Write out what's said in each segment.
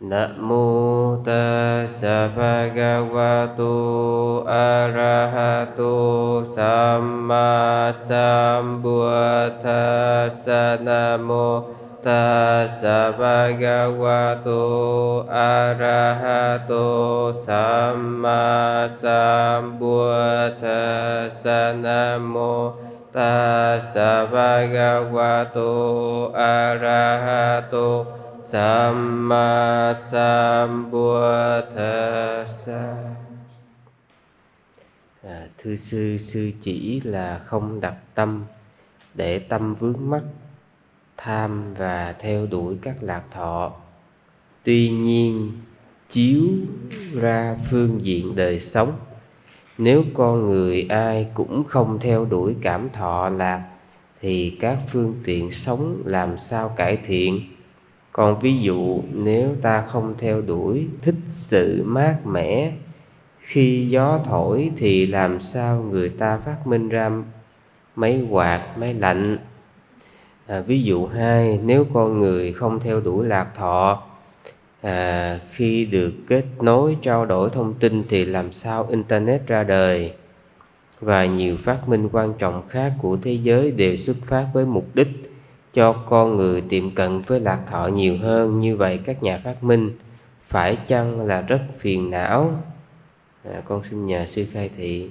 Namo tassa bhagavato arahato samma sambuddhassa. Namo tassa bhagavato arahato samma sambuddhassa. Namo tassa bhagavato arahato Samma Sambuddhassa. Thưa sư, sư chỉ là không đặt tâm để tâm vướng mắc tham và theo đuổi các lạc thọ. Tuy nhiên chiếu ra phương diện đời sống, nếu con người ai cũng không theo đuổi cảm thọ lạc thì các phương tiện sống làm sao cải thiện? Còn ví dụ nếu ta không theo đuổi thích sự mát mẻ khi gió thổi thì làm sao người ta phát minh ra máy quạt, máy lạnh? Ví dụ hai, nếu con người không theo đuổi lạc thọ khi được kết nối trao đổi thông tin thì làm sao Internet ra đời? Và nhiều phát minh quan trọng khác của thế giới đều xuất phát với mục đích cho con người tiệm cận với lạc thọ nhiều hơn. Như vậy các nhà phát minh phải chăng là rất phiền não? Con xin nhờ sư khai thị.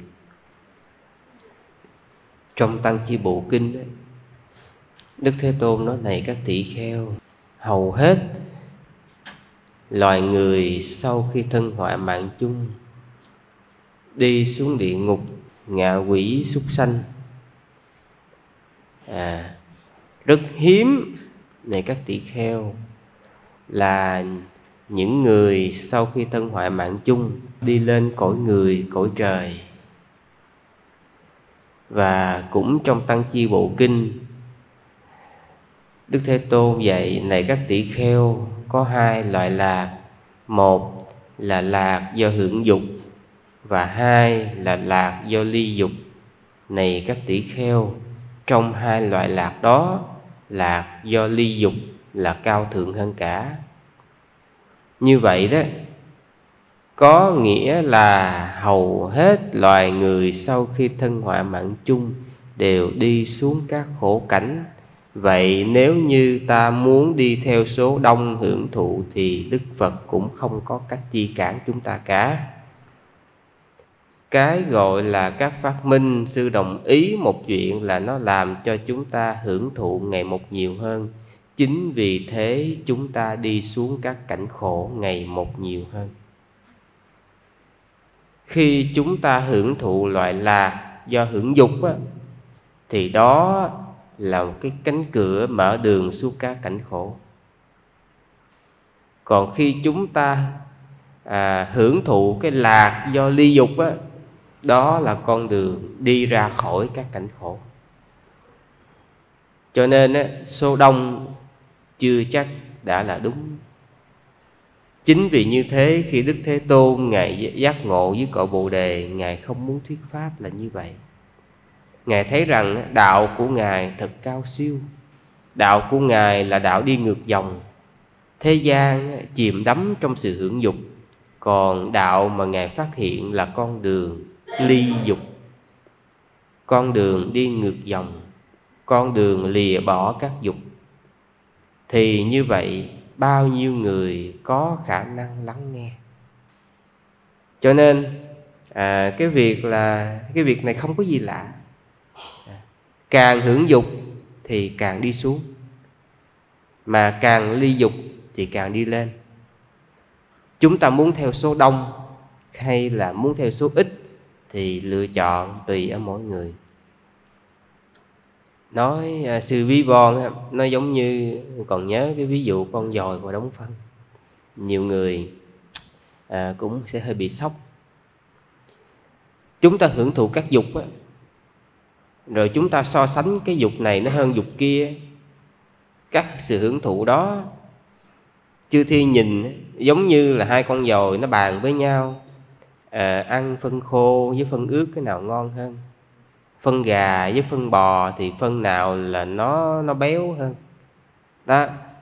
Trong Tăng Chi Bộ Kinh, Đức Thế Tôn nói này các tỷ kheo, hầu hết loài người sau khi thân họa mạng chung đi xuống địa ngục, ngạ quỷ, súc sanh, rất hiếm này các tỷ kheo là những người sau khi thân hoại mạng chung đi lên cõi người, cõi trời. Và cũng trong Tăng Chi Bộ Kinh, Đức Thế Tôn dạy này các tỷ kheo, có hai loại lạc. Một là lạc do hưởng dục, và hai là lạc do ly dục. Này các tỷ kheo, trong hai loại lạc đó, lạc do ly dục là cao thượng hơn cả. Như vậy đó, có nghĩa là hầu hết loài người sau khi thân họa mạng chung đều đi xuống các khổ cảnh. Vậy nếu như ta muốn đi theo số đông hưởng thụ thì Đức Phật cũng không có cách chi cản chúng ta cả. Cái gọi là các phát minh, sư đồng ý một chuyện là nó làm cho chúng ta hưởng thụ ngày một nhiều hơn. Chính vì thế chúng ta đi xuống các cảnh khổ ngày một nhiều hơn. Khi chúng ta hưởng thụ loại lạc do hưởng dục thì đó là một cái cánh cửa mở đường xuống các cảnh khổ. Còn khi chúng ta hưởng thụ cái lạc do ly dục đó là con đường đi ra khỏi các cảnh khổ. Cho nên số đông chưa chắc đã là đúng. Chính vì như thế khi Đức Thế Tôn Ngài giác ngộ với cội Bồ Đề, Ngài không muốn thuyết pháp là như vậy. Ngài thấy rằng đạo của Ngài thật cao siêu. Đạo của Ngài là đạo đi ngược dòng. Thế gian chìm đắm trong sự hưởng dục, còn đạo mà Ngài phát hiện là con đường ly dục, con đường đi ngược dòng, con đường lìa bỏ các dục. Thì như vậy bao nhiêu người có khả năng lắng nghe. Cho nên cái việc này không có gì lạ. Càng hưởng dục thì càng đi xuống, mà càng ly dục thì càng đi lên. Chúng ta muốn theo số đông hay là muốn theo số ít thì lựa chọn tùy ở mỗi người. Nói sư ví von, nó giống như còn nhớ cái ví dụ con dòi vào đống phân. Nhiều người cũng sẽ hơi bị sốc. Chúng ta hưởng thụ các dục rồi chúng ta so sánh cái dục này nó hơn dục kia. Các sự hưởng thụ đó chư thiên nhìn giống như là hai con dòi nó bàn với nhau, ăn phân khô với phân ướt cái nào ngon hơn, phân gà với phân bò thì phân nào là nó béo hơn đó.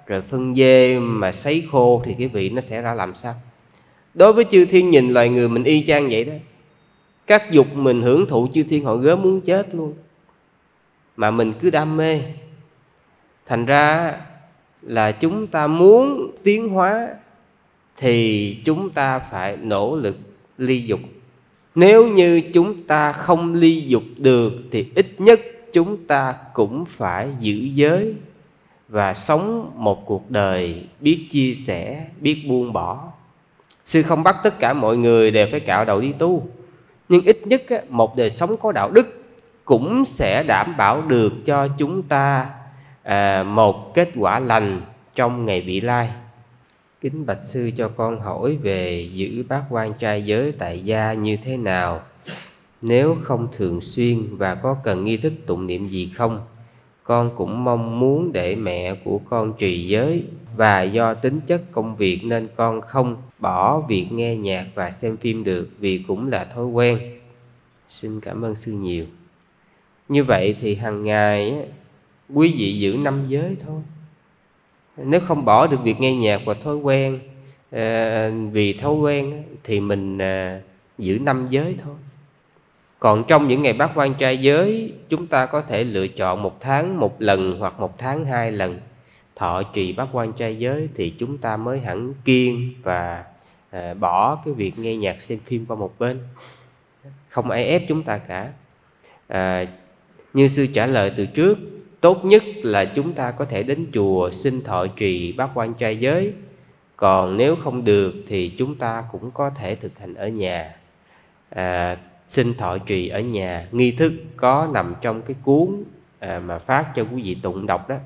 rồi phân dê mà sấy khô thì cái vị nó sẽ ra làm sao? Đối với chư thiên nhìn loài người mình y chang vậy đó. Các dục mình hưởng thụ, chư thiên họ gớm muốn chết luôn, mà mình cứ đam mê. Thành ra là chúng ta muốn tiến hóa thì chúng ta phải nỗ lực ly dục. Nếu như chúng ta không ly dục được thì ít nhất chúng ta cũng phải giữ giới và sống một cuộc đời biết chia sẻ, biết buông bỏ. Sư không bắt tất cả mọi người đều phải cạo đầu đi tu, nhưng ít nhất một đời sống có đạo đức cũng sẽ đảm bảo được cho chúng ta một kết quả lành trong ngày vị lai. Kính bạch sư, cho con hỏi về giữ bát quan trai giới tại gia như thế nào? Nếu không thường xuyên và có cần nghi thức tụng niệm gì không? Con cũng mong muốn để mẹ của con trì giới, và do tính chất công việc nên con không bỏ việc nghe nhạc và xem phim được, vì cũng là thói quen. Xin cảm ơn sư nhiều. Như vậy thì hàng ngày quý vị giữ 5 giới thôi. Nếu không bỏ được việc nghe nhạc và thói quen, vì thói quen thì mình giữ 5 giới thôi. Còn trong những ngày bát quan trai giới, chúng ta có thể lựa chọn 1 tháng 1 lần hoặc 1 tháng 2 lần thọ trì bát quan trai giới, thì chúng ta mới hẳn kiêng và bỏ cái việc nghe nhạc xem phim qua một bên. Không ai ép chúng ta cả. Như sư trả lời từ trước, tốt nhất là chúng ta có thể đến chùa xin thọ trì bát quan trai giới. Còn nếu không được thì chúng ta cũng có thể thực hành ở nhà, xin thọ trì ở nhà. Nghi thức có nằm trong cái cuốn mà phát cho quý vị tụng đọc đó.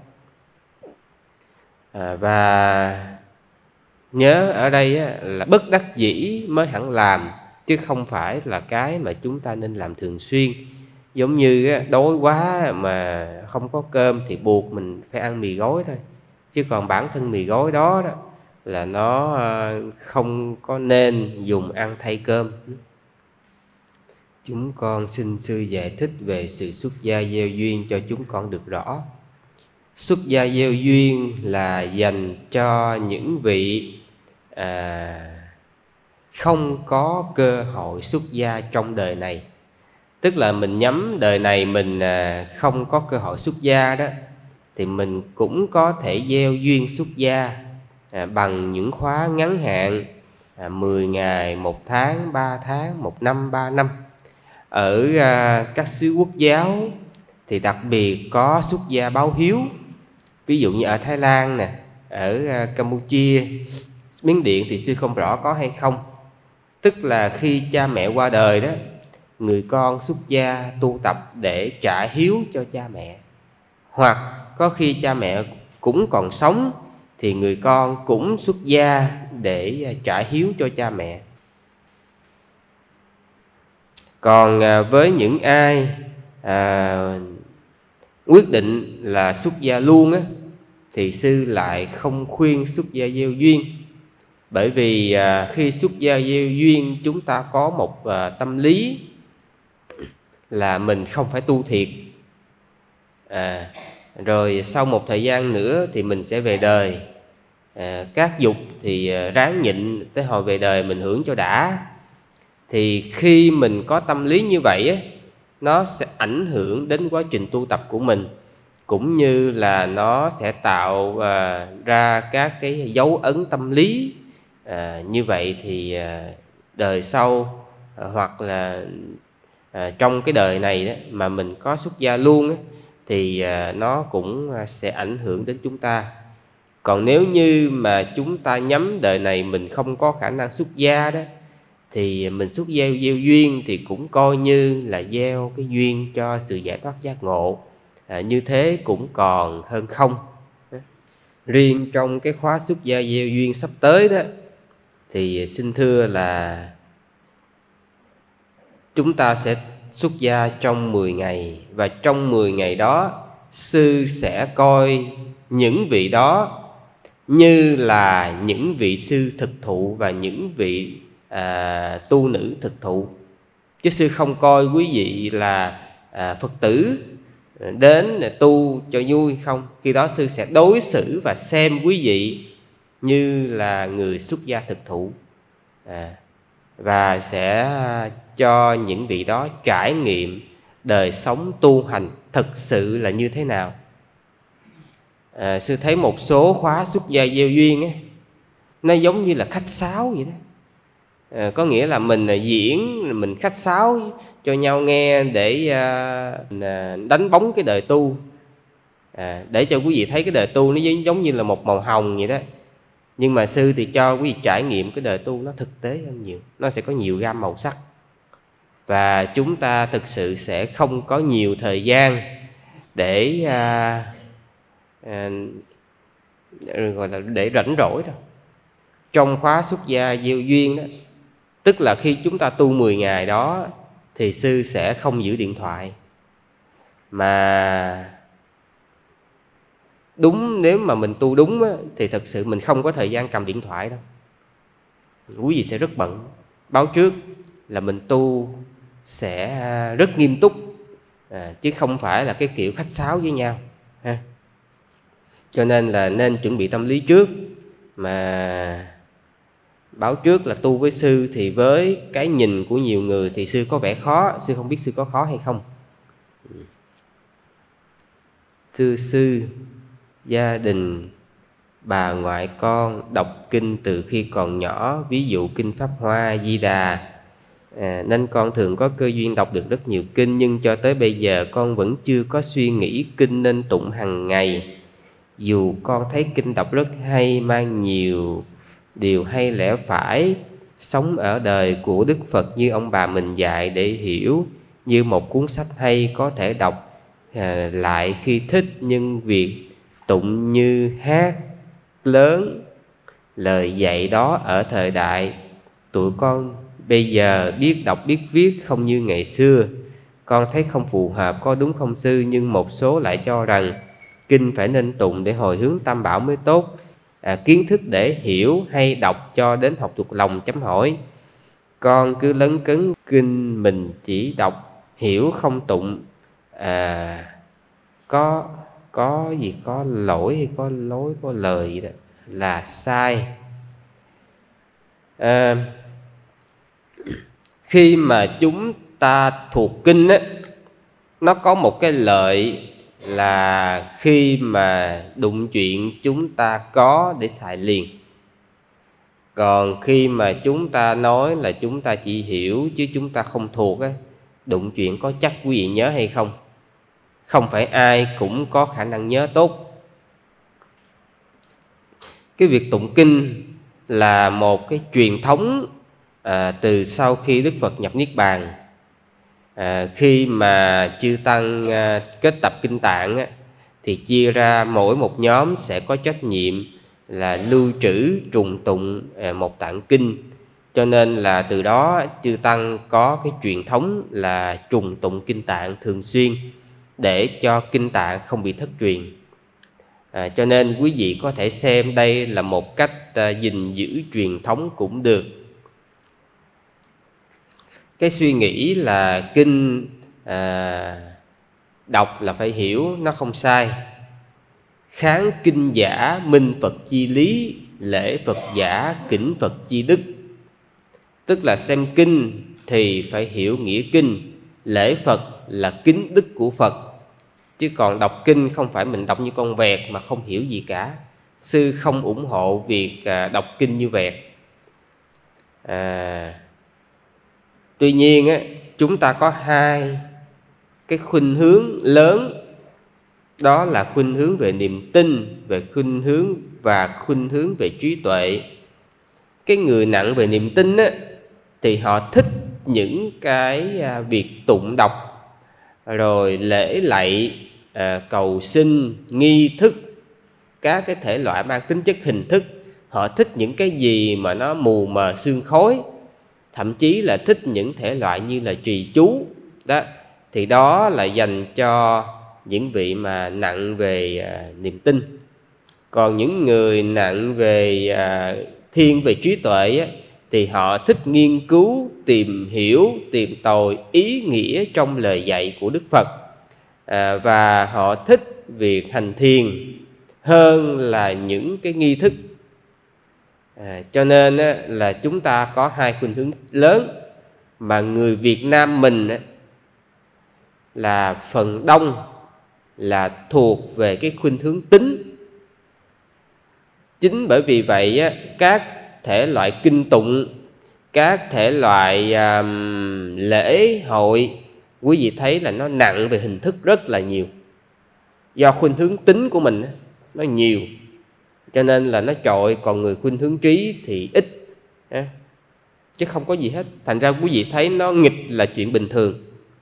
Và nhớ ở đây là bất đắc dĩ mới hẳn làm, chứ không phải là cái mà chúng ta nên làm thường xuyên. Giống như đói quá mà không có cơm thì buộc mình phải ăn mì gói thôi. Chứ còn bản thân mì gói đó là nó không có nên dùng ăn thay cơm. Chúng con xin sư giải thích về sự xuất gia gieo duyên cho chúng con được rõ. Xuất gia gieo duyên là dành cho những vị không có cơ hội xuất gia trong đời này. Tức là mình nhắm đời này mình không có cơ hội xuất gia đó, thì mình cũng có thể gieo duyên xuất gia bằng những khóa ngắn hạn, 10 ngày, 1 tháng, 3 tháng, 1 năm, 3 năm. Ở các xứ quốc giáo thì đặc biệt có xuất gia báo hiếu. Ví dụ như ở Thái Lan nè, ở Campuchia, Miến Điện thì sư không rõ có hay không. Tức là khi cha mẹ qua đời đó, người con xuất gia tu tập để trả hiếu cho cha mẹ. Hoặc có khi cha mẹ cũng còn sống thì người con cũng xuất gia để trả hiếu cho cha mẹ. Còn với những ai quyết định là xuất gia luôn thì sư lại không khuyên xuất gia gieo duyên. Bởi vì khi xuất gia gieo duyên, chúng ta có một tâm lý là mình không phải tu thiệt. Rồi sau một thời gian nữa thì mình sẽ về đời. Các dục thì ráng nhịn tới hồi về đời mình hưởng cho đã. Thì khi mình có tâm lý như vậy nó sẽ ảnh hưởng đến quá trình tu tập của mình, cũng như là nó sẽ tạo ra các cái dấu ấn tâm lý. Như vậy thì đời sau hoặc là trong cái đời này đó, mà mình có xuất gia luôn thì nó cũng sẽ ảnh hưởng đến chúng ta. Còn nếu như mà chúng ta nhắm đời này mình không có khả năng xuất gia đó, thì mình xuất gieo duyên thì cũng coi như là gieo cái duyên cho sự giải thoát giác ngộ. Như thế cũng còn hơn không. Riêng trong cái khóa xuất gia gieo duyên sắp tới đó, thì xin thưa là chúng ta sẽ xuất gia trong 10 ngày. Và trong 10 ngày đó, sư sẽ coi những vị đó như là những vị sư thực thụ và những vị tu nữ thực thụ. Chứ sư không coi quý vị là Phật tử đến để tu cho vui không. Khi đó sư sẽ đối xử và xem quý vị như là người xuất gia thực thụ, và sẽ cho những vị đó trải nghiệm đời sống tu hành thực sự là như thế nào. Sư thấy một số khóa xuất gia gieo duyên ấy, nó giống như là khách sáo vậy đó. Có nghĩa là mình diễn, mình khách sáo cho nhau nghe để đánh bóng cái đời tu, để cho quý vị thấy cái đời tu nó giống như là một màu hồng vậy đó. Nhưng mà sư thì cho quý vị trải nghiệm cái đời tu nó thực tế hơn nhiều. Nó sẽ có nhiều gam màu sắc, và chúng ta thực sự sẽ không có nhiều thời gian để gọi là để rảnh rỗi đâu. Trong khóa xuất gia gieo duyên đó, tức là khi chúng ta tu 10 ngày đó thì sư sẽ không giữ điện thoại. Mà đúng, nếu mà mình tu đúng á, thì thật sự mình không có thời gian cầm điện thoại đâu. Quý vị sẽ rất bận. Báo trước là mình tu sẽ rất nghiêm túc, chứ không phải là cái kiểu khách sáo với nhau ha. Cho nên là nên chuẩn bị tâm lý trước. Mà báo trước là tu với sư thì với cái nhìn của nhiều người thì sư có vẻ khó. Sư không biết sư có khó hay không. Thưa sư, gia đình bà ngoại con đọc kinh từ khi còn nhỏ, ví dụ kinh Pháp Hoa, Di Đà, nên con thường có cơ duyên đọc được rất nhiều kinh. Nhưng cho tới bây giờ con vẫn chưa có suy nghĩ kinh nên tụng hàng ngày. Dù con thấy kinh đọc rất hay, mang nhiều điều hay lẽ phải sống ở đời của Đức Phật như ông bà mình dạy để hiểu, như một cuốn sách hay có thể đọc lại khi thích. Nhưng việc tụng như hát lớn lời dạy đó ở thời đại tụi con bây giờ biết đọc biết viết không như ngày xưa, con thấy không phù hợp, có đúng không sư? Nhưng một số lại cho rằng kinh phải nên tụng để hồi hướng tam bảo mới tốt. Kiến thức để hiểu hay đọc cho đến học thuộc lòng chấm hỏi. Con cứ lấn cấn kinh mình chỉ đọc hiểu không tụng, có gì có lỗi hay có lối có lời gì đó là sai. Khi mà chúng ta thuộc kinh á, nó có một cái lợi là khi mà đụng chuyện chúng ta có để xài liền. Còn khi mà chúng ta nói là chúng ta chỉ hiểu chứ chúng ta không thuộc á, đụng chuyện có chắc quý vị nhớ hay không? Không phải ai cũng có khả năng nhớ tốt. Cái việc tụng kinh là một cái truyền thống từ sau khi Đức Phật nhập Niết Bàn. Khi mà chư tăng kết tập kinh tạng thì chia ra mỗi một nhóm sẽ có trách nhiệm là lưu trữ trùng tụng một tạng kinh. Cho nên là từ đó chư tăng có cái truyền thống là trùng tụng kinh tạng thường xuyên để cho kinh tạng không bị thất truyền. Cho nên quý vị có thể xem đây là một cách gìn giữ truyền thống cũng được. Cái suy nghĩ là kinh đọc là phải hiểu, nó không sai. Kháng kinh giả minh Phật chi lý, lễ Phật giả kính Phật chi đức. Tức là xem kinh thì phải hiểu nghĩa kinh, lễ Phật là kính đức của Phật. Chứ còn đọc kinh không phải mình đọc như con vẹt mà không hiểu gì cả. Sư không ủng hộ việc đọc kinh như vẹt. Tuy nhiên chúng ta có hai cái khuynh hướng lớn. Đó là khuynh hướng về niềm tin, về khuynh hướng và khuynh hướng về trí tuệ. Cái người nặng về niềm tin thì họ thích những cái việc tụng đọc, rồi lễ lạy, cầu xin, nghi thức, các cái thể loại mang tính chất hình thức. Họ thích những cái gì mà nó mù mờ sương khói, thậm chí là thích những thể loại như là trì chú đó. Thì đó là dành cho những vị mà nặng về niềm tin. Còn những người nặng về thiên về trí tuệ thì họ thích nghiên cứu, tìm hiểu, tìm tòi ý nghĩa trong lời dạy của Đức Phật. và họ thích việc hành thiền hơn là những cái nghi thức. Cho nên là chúng ta có hai khuynh hướng lớn, mà người Việt Nam mình là phần đông là thuộc về cái khuynh hướng tín. Chính bởi vì vậy các thể loại kinh tụng, các thể loại lễ hội, quý vị thấy là nó nặng về hình thức rất là nhiều. Do khuynh hướng tín của mình nó nhiều, cho nên là nó trội, còn người khuynh hướng trí thì ít, chứ không có gì hết. Thành ra quý vị thấy nó nghịch là chuyện bình thường.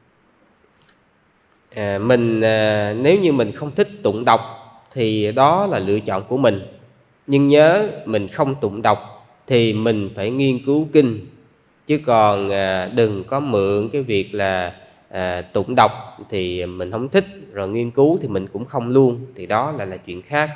Nếu như mình không thích tụng đọc thì đó là lựa chọn của mình. Nhưng nhớ, mình không tụng đọc thì mình phải nghiên cứu kinh, chứ còn đừng có mượn cái việc là tụng đọc thì mình không thích, rồi nghiên cứu thì mình cũng không luôn, thì đó là chuyện khác.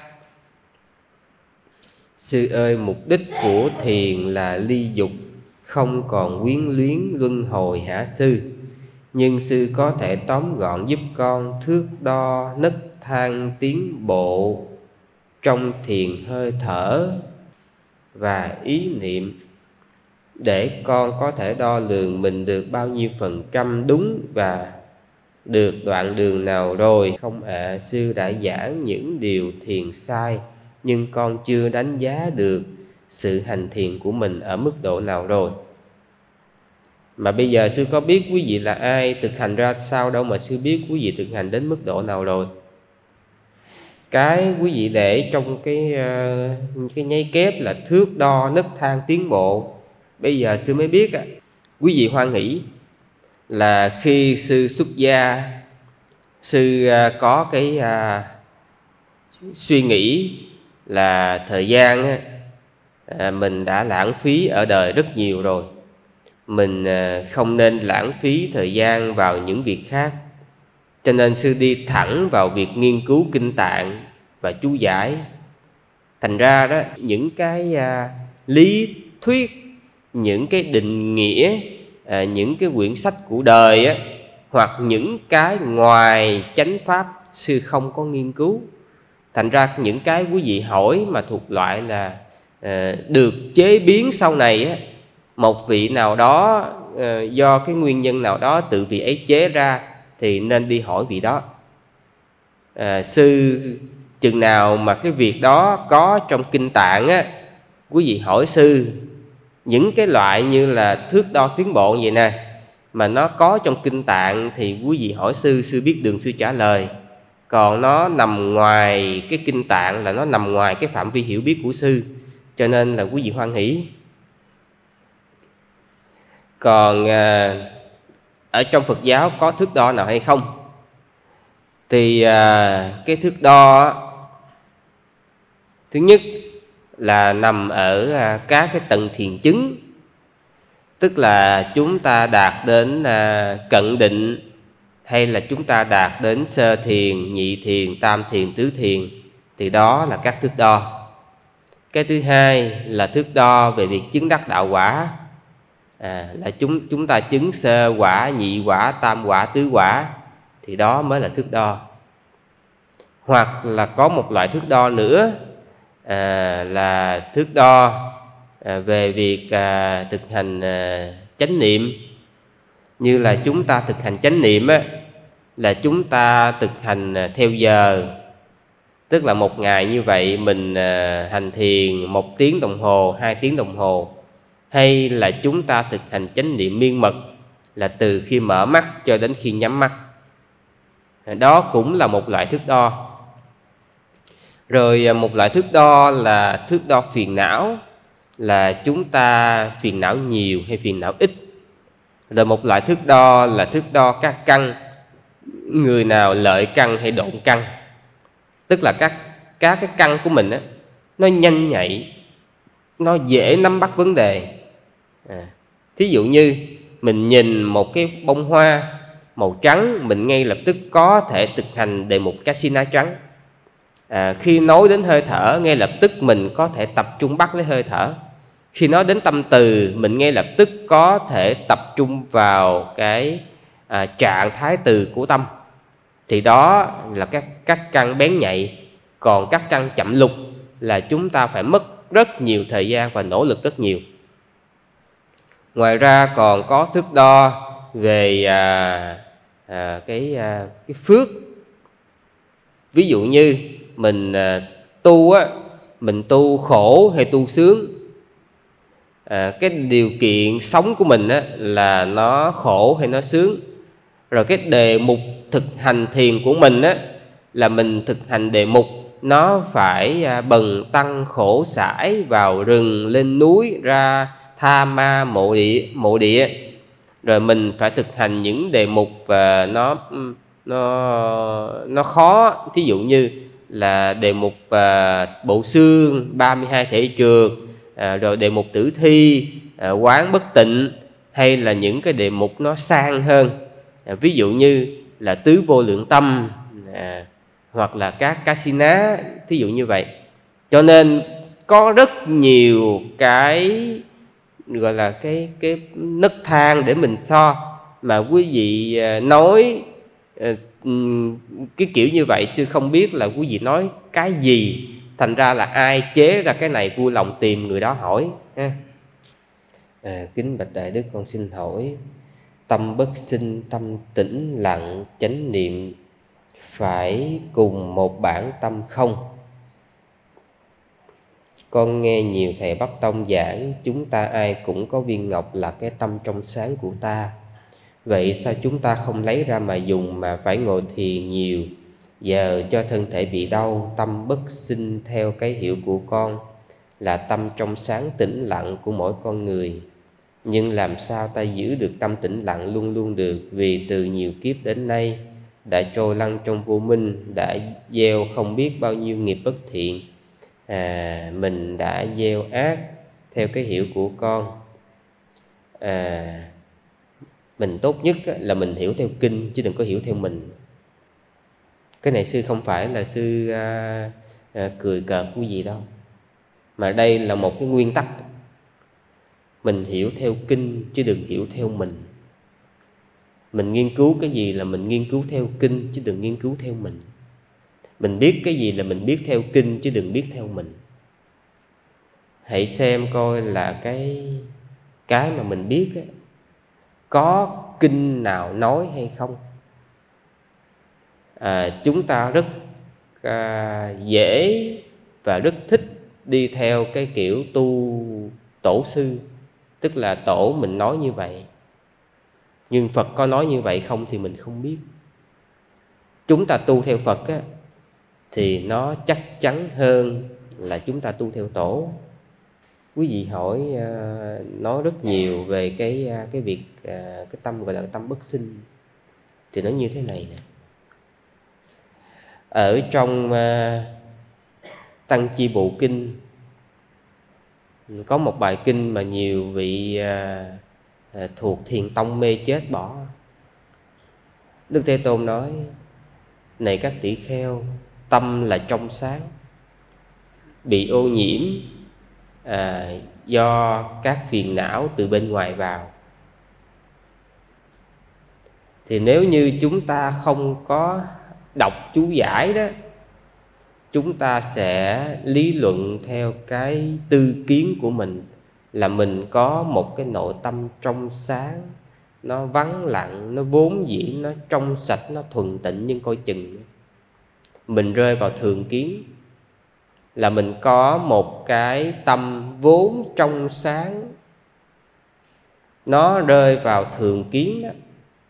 Sư ơi, mục đích của thiền là ly dục, không còn quyến luyến luân hồi hả sư? Nhưng sư có thể tóm gọn giúp con thước đo nấc thang tiến bộ trong thiền hơi thở và ý niệm, để con có thể đo lường mình được bao nhiêu % đúng và được đoạn đường nào rồi. Không ạ, sư đã giảng những điều thiền sai, nhưng con chưa đánh giá được sự hành thiền của mình ở mức độ nào rồi. Mà bây giờ sư có biết quý vị là ai, thực hành ra sao đâu mà sư biết quý vị thực hành đến mức độ nào rồi. Cái quý vị để trong cái nháy kép là thước đo nấc thang tiến bộ. Bây giờ sư mới biết quý vị hoan hỷ là khi sư xuất gia, sư có cái suy nghĩ là thời gian mình đã lãng phí ở đời rất nhiều rồi. Mình không nên lãng phí thời gian vào những việc khác. Cho nên sư đi thẳng vào việc nghiên cứu kinh tạng và chú giải. Thành ra đó, những cái lý thuyết, những cái định nghĩa, những cái quyển sách của đời hoặc những cái ngoài chánh pháp, sư không có nghiên cứu. Thành ra những cái quý vị hỏi mà thuộc loại là được chế biến sau này, một vị nào đó do cái nguyên nhân nào đó tự vị ấy chế ra, thì nên đi hỏi vị đó. Sư chừng nào mà cái việc đó có trong kinh tạng quý vị hỏi sư. Những cái loại như là thước đo tiến bộ vậy nè, mà nó có trong kinh tạng thì quý vị hỏi sư, sư biết đường sư trả lời. Còn nó nằm ngoài cái kinh tạng là nó nằm ngoài cái phạm vi hiểu biết của sư, cho nên là quý vị hoan hỷ. Còn ở trong Phật giáo có thước đo nào hay không? Thì cái thước đo thứ nhất là nằm ở các cái tầng thiền chứng. Tức là chúng ta đạt đến cận định, hay là chúng ta đạt đến sơ thiền, nhị thiền, tam thiền, tứ thiền, thì đó là các thước đo. Cái thứ hai là thước đo về việc chứng đắc đạo quả. Là chúng ta chứng sơ quả, nhị quả, tam quả, tứ quả, thì đó mới là thước đo. Hoặc là có một loại thước đo nữa là thước đo về việc thực hành chánh niệm. Như là chúng ta thực hành chánh niệm là chúng ta thực hành theo giờ. Tức là một ngày như vậy mình hành thiền 1 tiếng đồng hồ, 2 tiếng đồng hồ. Hay là chúng ta thực hành chánh niệm miên mật, là từ khi mở mắt cho đến khi nhắm mắt. Đó cũng là một loại thước đo. Rồi một loại thước đo là thước đo phiền não, là chúng ta phiền não nhiều hay phiền não ít. Rồi một loại thước đo là thước đo các căn, người nào lợi căn hay độn căn. Tức là các cái căn của mình nó nhanh nhạy, nó dễ nắm bắt vấn đề. Thí dụ như mình nhìn một cái bông hoa màu trắng, mình ngay lập tức có thể thực hành đề mục Kasina trắng. Khi nói đến hơi thở, ngay lập tức mình có thể tập trung bắt lấy hơi thở. Khi nói đến tâm từ, mình ngay lập tức có thể tập trung vào cái trạng thái từ của tâm. thì đó là các căn bén nhạy. Còn các căn chậm lục là chúng ta phải mất rất nhiều thời gian và nỗ lực rất nhiều. Ngoài ra còn có thước đo về cái phước. Ví dụ như mình mình tu khổ hay tu sướng. Cái điều kiện sống của mình là nó khổ hay nó sướng. Rồi cái đề mục thực hành thiền của mình là mình thực hành đề mục nó phải bần tăng khổ sải, vào rừng lên núi, ra tha ma mộ địa. Rồi mình phải thực hành những đề mục nó khó. Thí dụ như là đề mục bộ xương, 32 thể trượt, rồi đề mục tử thi, quán bất tịnh, hay là những cái đề mục nó sang hơn, ví dụ như là tứ vô lượng tâm, hoặc là các Kasina, thí dụ như vậy. Cho nên có rất nhiều cái gọi là cái nấc thang để mình so. Mà quý vị nói cái kiểu như vậy, sư không biết là quý vị nói cái gì, thành ra là ai chế ra cái này vui lòng tìm người đó hỏi ha. Kính bạch Đại Đức, con xin hỏi, tâm bất sinh, tâm tĩnh lặng chánh niệm phải cùng một bản tâm không? Con nghe nhiều thầy Bắc Tông giảng, chúng ta ai cũng có viên ngọc là cái tâm trong sáng của ta. Vậy sao chúng ta không lấy ra mà dùng, mà phải ngồi thiền nhiều? Giờ cho thân thể bị đau, tâm bất sinh theo cái hiểu của con là tâm trong sáng tĩnh lặng của mỗi con người. Nhưng làm sao ta giữ được tâm tĩnh lặng luôn luôn được? Vì từ nhiều kiếp đến nay đã trôi lăn trong vô minh, đã gieo không biết bao nhiêu nghiệp bất thiện. Mình đã gieo ác theo cái hiểu của con. Mình tốt nhất là mình hiểu theo kinh, chứ đừng có hiểu theo mình. Cái này sư không phải là sư cười cợt quý vị đâu, mà đây là một cái nguyên tắc. Mình hiểu theo kinh chứ đừng hiểu theo mình. Mình nghiên cứu cái gì là mình nghiên cứu theo kinh chứ đừng nghiên cứu theo mình. Mình biết cái gì là mình biết theo kinh chứ đừng biết theo mình. Hãy xem coi là cái mà mình biết có kinh nào nói hay không. Chúng ta rất dễ và rất thích đi theo cái kiểu tu tổ sư, tức là tổ mình nói như vậy. Nhưng Phật có nói như vậy không thì mình không biết. Chúng ta tu theo Phật thì nó chắc chắn hơn là chúng ta tu theo tổ. Quý vị hỏi nói rất nhiều về cái việc cái tâm gọi là tâm bất sinh, thì nó như thế này nè. Ở trong Tăng Chi Bộ Kinh có một bài kinh mà nhiều vị thuộc Thiền Tông mê chết bỏ. Đức Thế Tôn nói: này các tỷ kheo, tâm là trong sáng, bị ô nhiễm do các phiền não từ bên ngoài vào. Thì nếu như chúng ta không có đọc chú giải đó, chúng ta sẽ lý luận theo cái tư kiến của mình, là mình có một cái nội tâm trong sáng, nó vắng lặng, nó vốn dĩ, nó trong sạch, nó thuần tịnh. Nhưng coi chừng mình rơi vào thường kiến, là mình có một cái tâm vốn trong sáng, nó rơi vào thường kiến đó.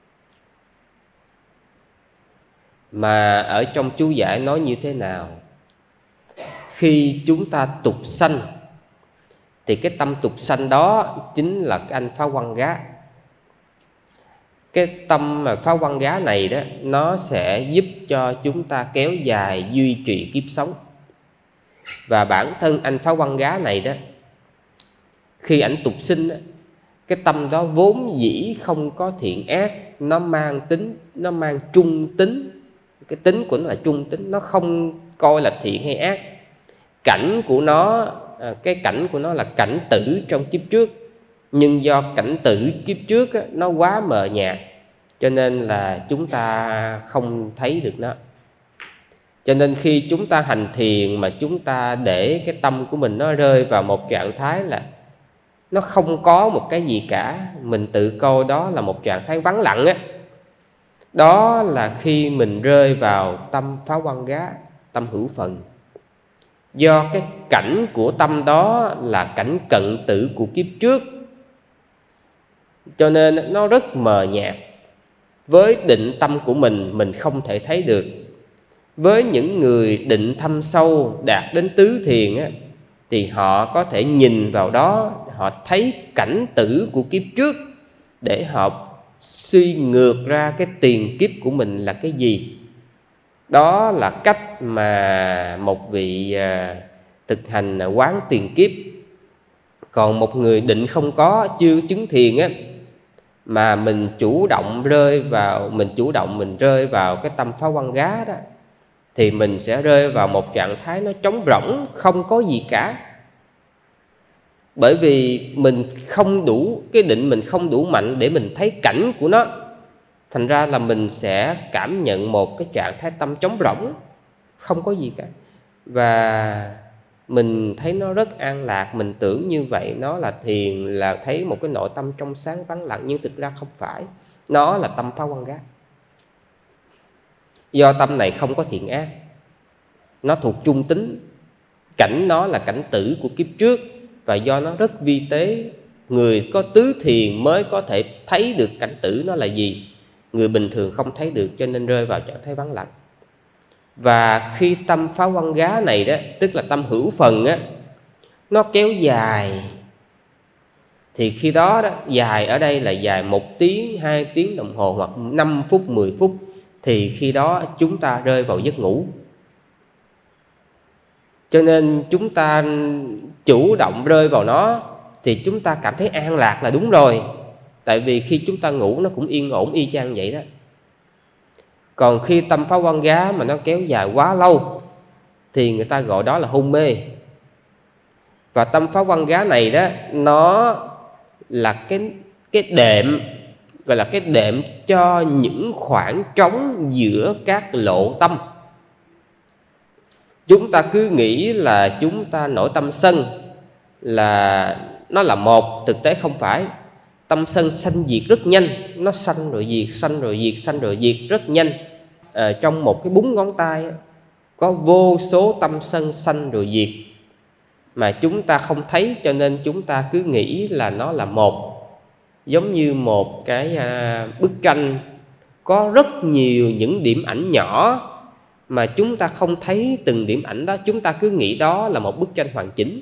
Mà ở trong chú giải nói như thế nào? Khi chúng ta tục sanh thì cái tâm tục sanh đó chính là cái anh phá quăng gá. Cái tâm mà phá quăng gá này đó, nó sẽ giúp cho chúng ta kéo dài duy trì kiếp sống. Và bản thân anh phá quăng gá này đó, khi ảnh tục sinh đó, cái tâm đó vốn dĩ không có thiện ác, nó mang trung tính. Cái tính của nó là trung tính, nó không coi là thiện hay ác. Cảnh của nó, cái cảnh của nó là cảnh tử trong kiếp trước. Nhưng do cảnh tử kiếp trước nó quá mờ nhạt, cho nên là chúng ta không thấy được nó. Cho nên khi chúng ta hành thiền mà chúng ta để cái tâm của mình nó rơi vào một trạng thái là nó không có một cái gì cả, mình tự coi đó là một trạng thái vắng lặng á, đó là khi mình rơi vào tâm phá quang gá, tâm hữu phần. Do cái cảnh của tâm đó là cảnh cận tử của kiếp trước, cho nên nó rất mờ nhạt. Với định tâm của mình không thể thấy được. Với những người định thâm sâu đạt đến tứ thiền á, thì họ có thể nhìn vào đó, họ thấy cảnh tử của kiếp trước để họ suy ngược ra cái tiền kiếp của mình là cái gì. Đó là cách mà một vị thực hành quán tiền kiếp. Còn một người định không có, chưa chứng thiền á, mà mình chủ động mình rơi vào cái tâm phá quang gá đó, thì mình sẽ rơi vào một trạng thái nó trống rỗng, không có gì cả. Bởi vì mình không đủ, cái định mình không đủ mạnh để mình thấy cảnh của nó. Thành ra là mình sẽ cảm nhận một cái trạng thái tâm trống rỗng, không có gì cả. Và mình thấy nó rất an lạc. Mình tưởng như vậy nó là thiền, là thấy một cái nội tâm trong sáng vắng lặng, nhưng thực ra không phải. Nó là tâm phá quang gá. Do tâm này không có thiện ác, nó thuộc trung tính, cảnh nó là cảnh tử của kiếp trước. Và do nó rất vi tế, người có tứ thiền mới có thể thấy được cảnh tử nó là gì. Người bình thường không thấy được, cho nên rơi vào trạng thái vắng lặng. Và khi tâm phá quang gá này đó, tức là tâm hữu phần á, nó kéo dài, thì khi đó, dài ở đây là dài 1 tiếng, 2 tiếng đồng hồ hoặc 5 phút, 10 phút, thì khi đó chúng ta rơi vào giấc ngủ. Cho nên chúng ta chủ động rơi vào nó thì chúng ta cảm thấy an lạc là đúng rồi. Tại vì khi chúng ta ngủ nó cũng yên ổn y chang vậy đó. Còn khi tâm phá quang gá mà nó kéo dài quá lâu thì người ta gọi đó là hôn mê. Và tâm phá quang gá này đó, nó là cái đệm, gọi là cái đệm cho những khoảng trống giữa các lộ tâm. Chúng ta cứ nghĩ là chúng ta nổi tâm sân là nó là một, thực tế không phải. Tâm sân sanh diệt rất nhanh, nó sanh rồi diệt, sanh rồi diệt, sanh rồi diệt rất nhanh. Trong một cái búng ngón tay có vô số tâm sân sanh rồi diệt, mà chúng ta không thấy, cho nên chúng ta cứ nghĩ là nó là một. Giống như một cái bức tranh có rất nhiều những điểm ảnh nhỏ, mà chúng ta không thấy từng điểm ảnh đó, chúng ta cứ nghĩ đó là một bức tranh hoàn chỉnh.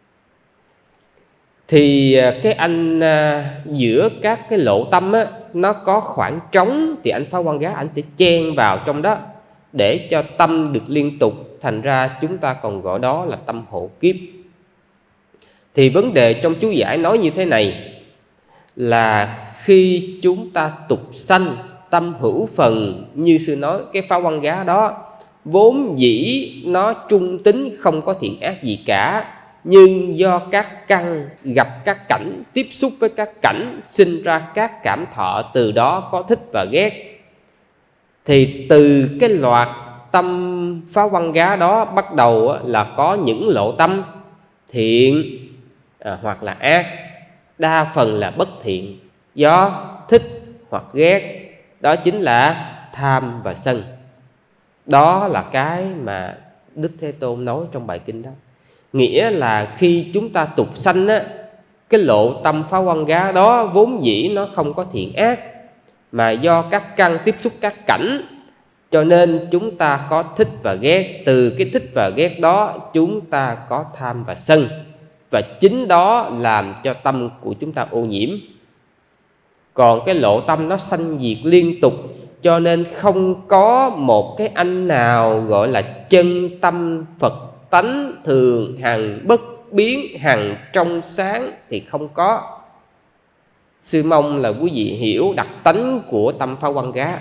Thì cái anh giữa các cái lộ tâm á, nó có khoảng trống, thì anh phá quang gá anh sẽ chen vào trong đó để cho tâm được liên tục. Thành ra chúng ta còn gọi đó là tâm hộ kiếp. Thì vấn đề trong chú giải nói như thế này là khi chúng ta tục sanh tâm hữu phần, như sư nói, cái phá quang gá đó vốn dĩ nó trung tính, không có thiện ác gì cả, nhưng do các căn gặp các cảnh, tiếp xúc với các cảnh, sinh ra các cảm thọ, từ đó có thích và ghét. Thì từ cái loạt tâm phá quang gá đó bắt đầu là có những lộ tâm thiện hoặc là ác, đa phần là bất thiện, do thích hoặc ghét, đó chính là tham và sân. Đó là cái mà Đức Thế Tôn nói trong bài kinh đó. Nghĩa là khi chúng ta tục sanh á, cái lộ tâm phá quang gá đó vốn dĩ nó không có thiện ác, mà do các căn tiếp xúc các cảnh, cho nên chúng ta có thích và ghét. Từ cái thích và ghét đó chúng ta có tham và sân, và chính đó làm cho tâm của chúng ta ô nhiễm. Còn cái lộ tâm nó sanh diệt liên tục, cho nên không có một cái anh nào gọi là chân tâm Phật tánh thường hằng bất biến, hằng trong sáng thì không có. Sư mong là quý vị hiểu đặc tánh của tâm phá quang gá.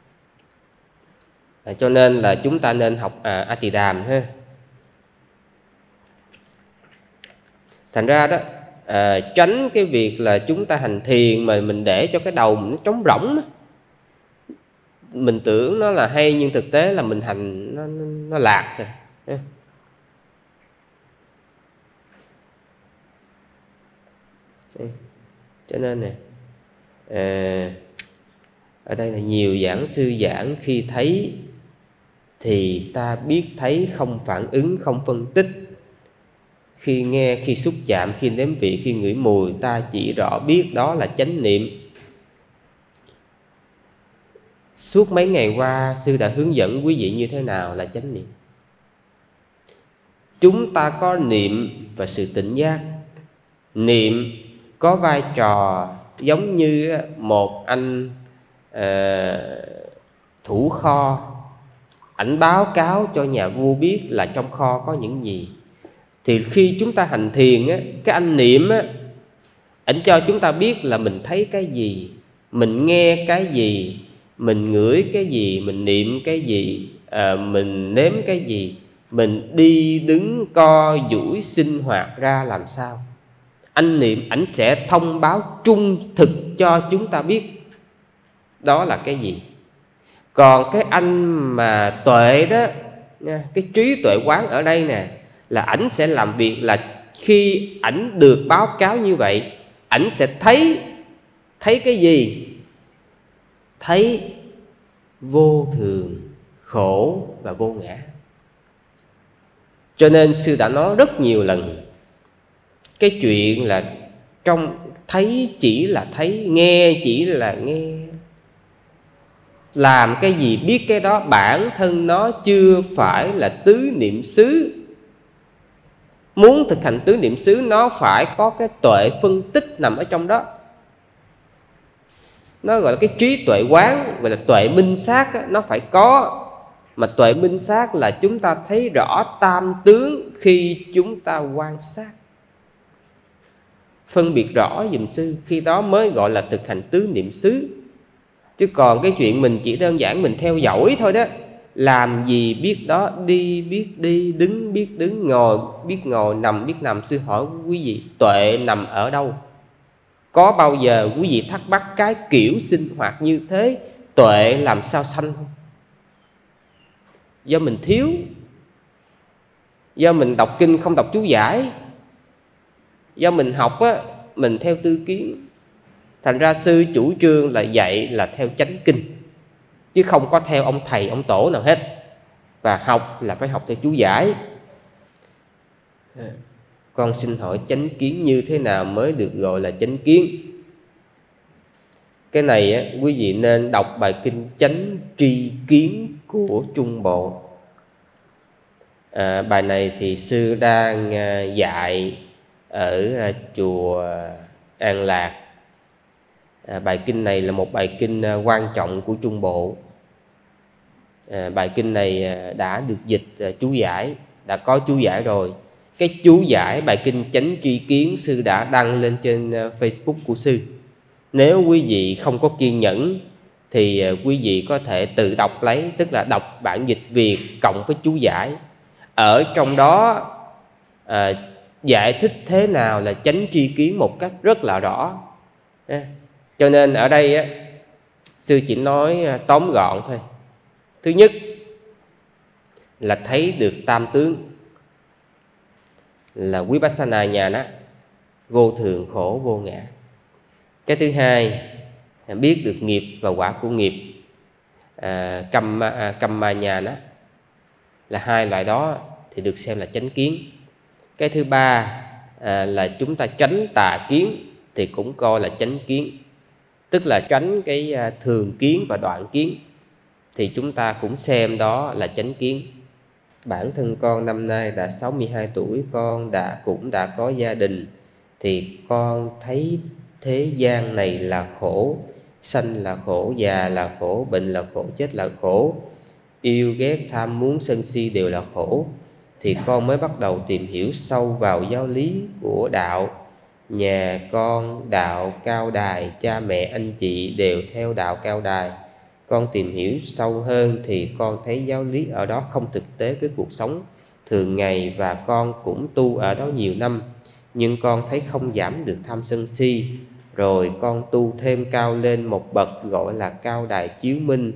Cho nên là chúng ta nên học A Tỳ Đàm ha. Thành ra đó, tránh cái việc là chúng ta hành thiền mà mình để cho cái đầu mình nó trống rỗng. mình tưởng nó là hay nhưng thực tế là mình hành nó lạc rồi. Cho nên nè, ở đây là nhiều giảng sư giảng khi thấy thì ta biết thấy, không phản ứng, không phân tích. Khi nghe, khi xúc chạm, khi nếm vị, khi ngửi mùi, ta chỉ rõ biết đó là chánh niệm. Suốt mấy ngày qua, sư đã hướng dẫn quý vị như thế nào là chánh niệm. Chúng ta có niệm và sự tỉnh giác. Niệm có vai trò giống như một anh thủ kho, ảnh báo cáo cho nhà vua biết là trong kho có những gì. Thì khi chúng ta hành thiền á, cái anh niệm á, ảnh cho chúng ta biết là mình thấy cái gì, mình nghe cái gì, mình ngửi cái gì, mình niệm cái gì, mình nếm cái gì, mình đi đứng co duỗi sinh hoạt ra làm sao. Anh niệm ảnh sẽ thông báo trung thực cho chúng ta biết đó là cái gì. Còn cái anh mà tuệ đó, cái trí tuệ quán ở đây nè, là ảnh sẽ làm việc là khi ảnh được báo cáo như vậy, ảnh sẽ thấy cái gì? Thấy vô thường, khổ và vô ngã. Cho nên sư đã nói rất nhiều lần cái chuyện là trong thấy chỉ là thấy, nghe chỉ là nghe, làm cái gì biết cái đó, bản thân nó chưa phải là tứ niệm xứ. Muốn thực hành tứ niệm xứ, nó phải có cái tuệ phân tích nằm ở trong đó. Nó gọi là cái trí tuệ quán, gọi là tuệ minh sát, nó phải có. Mà tuệ minh sát là chúng ta thấy rõ tam tướng khi chúng ta quan sát, phân biệt rõ giùm sư, khi đó mới gọi là thực hành tứ niệm xứ. Chứ còn cái chuyện mình chỉ đơn giản mình theo dõi thôi đó, làm gì biết đó, đi biết đi, đứng biết đứng, ngồi biết ngồi, nằm biết nằm. Sư hỏi quý vị, tuệ nằm ở đâu? Có bao giờ quý vị thắc mắc cái kiểu sinh hoạt như thế tuệ làm sao sanh không? Do mình thiếu, do mình đọc kinh không đọc chú giải, do mình học á, mình theo tư kiến. Thành ra sư chủ trương là dạy là theo chánh kinh, chứ không có theo ông thầy, ông tổ nào hết. Và học là phải học theo chú giải. Con xin hỏi chánh kiến như thế nào mới được gọi là chánh kiến? Cái này á, quý vị nên đọc bài kinh Chánh Tri Kiến của Trung Bộ. Bài này thì sư đang dạy ở chùa An Lạc. Bài kinh này là một bài kinh quan trọng của Trung Bộ. Bài kinh này đã được dịch chú giải, đã có chú giải rồi. Cái chú giải bài kinh Chánh Tri Kiến sư đã đăng lên trên Facebook của sư. Nếu quý vị không có kiên nhẫn thì quý vị có thể tự đọc lấy, tức là đọc bản dịch Việt cộng với chú giải. Ở trong đó giải thích thế nào là chánh tri kiến một cách rất là rõ. Cho nên ở đây á, sư chỉ nói tóm gọn thôi. Thứ nhất là thấy được tam tướng, là Vipassana Nhana, vô thường khổ vô ngã. Cái thứ hai, biết được nghiệp và quả của nghiệp, Kamma Nhana, là hai loại đó thì được xem là chánh kiến. Cái thứ ba là chúng ta tránh tà kiến thì cũng coi là chánh kiến, tức là tránh cái thường kiến và đoạn kiến, thì chúng ta cũng xem đó là chánh kiến. Bản thân con năm nay đã 62 tuổi, con cũng đã có gia đình, thì con thấy thế gian này là khổ, sanh là khổ, già là khổ, bệnh là khổ, chết là khổ, yêu ghét tham muốn sân si đều là khổ. Thì con mới bắt đầu tìm hiểu sâu vào giáo lý của đạo. Nhà con đạo Cao Đài, cha mẹ anh chị đều theo đạo Cao Đài. Con tìm hiểu sâu hơn thì con thấy giáo lý ở đó không thực tế với cuộc sống thường ngày, và con cũng tu ở đó nhiều năm, nhưng con thấy không giảm được tham sân si. Rồi con tu thêm cao lên một bậc gọi là Cao Đài Chiếu Minh,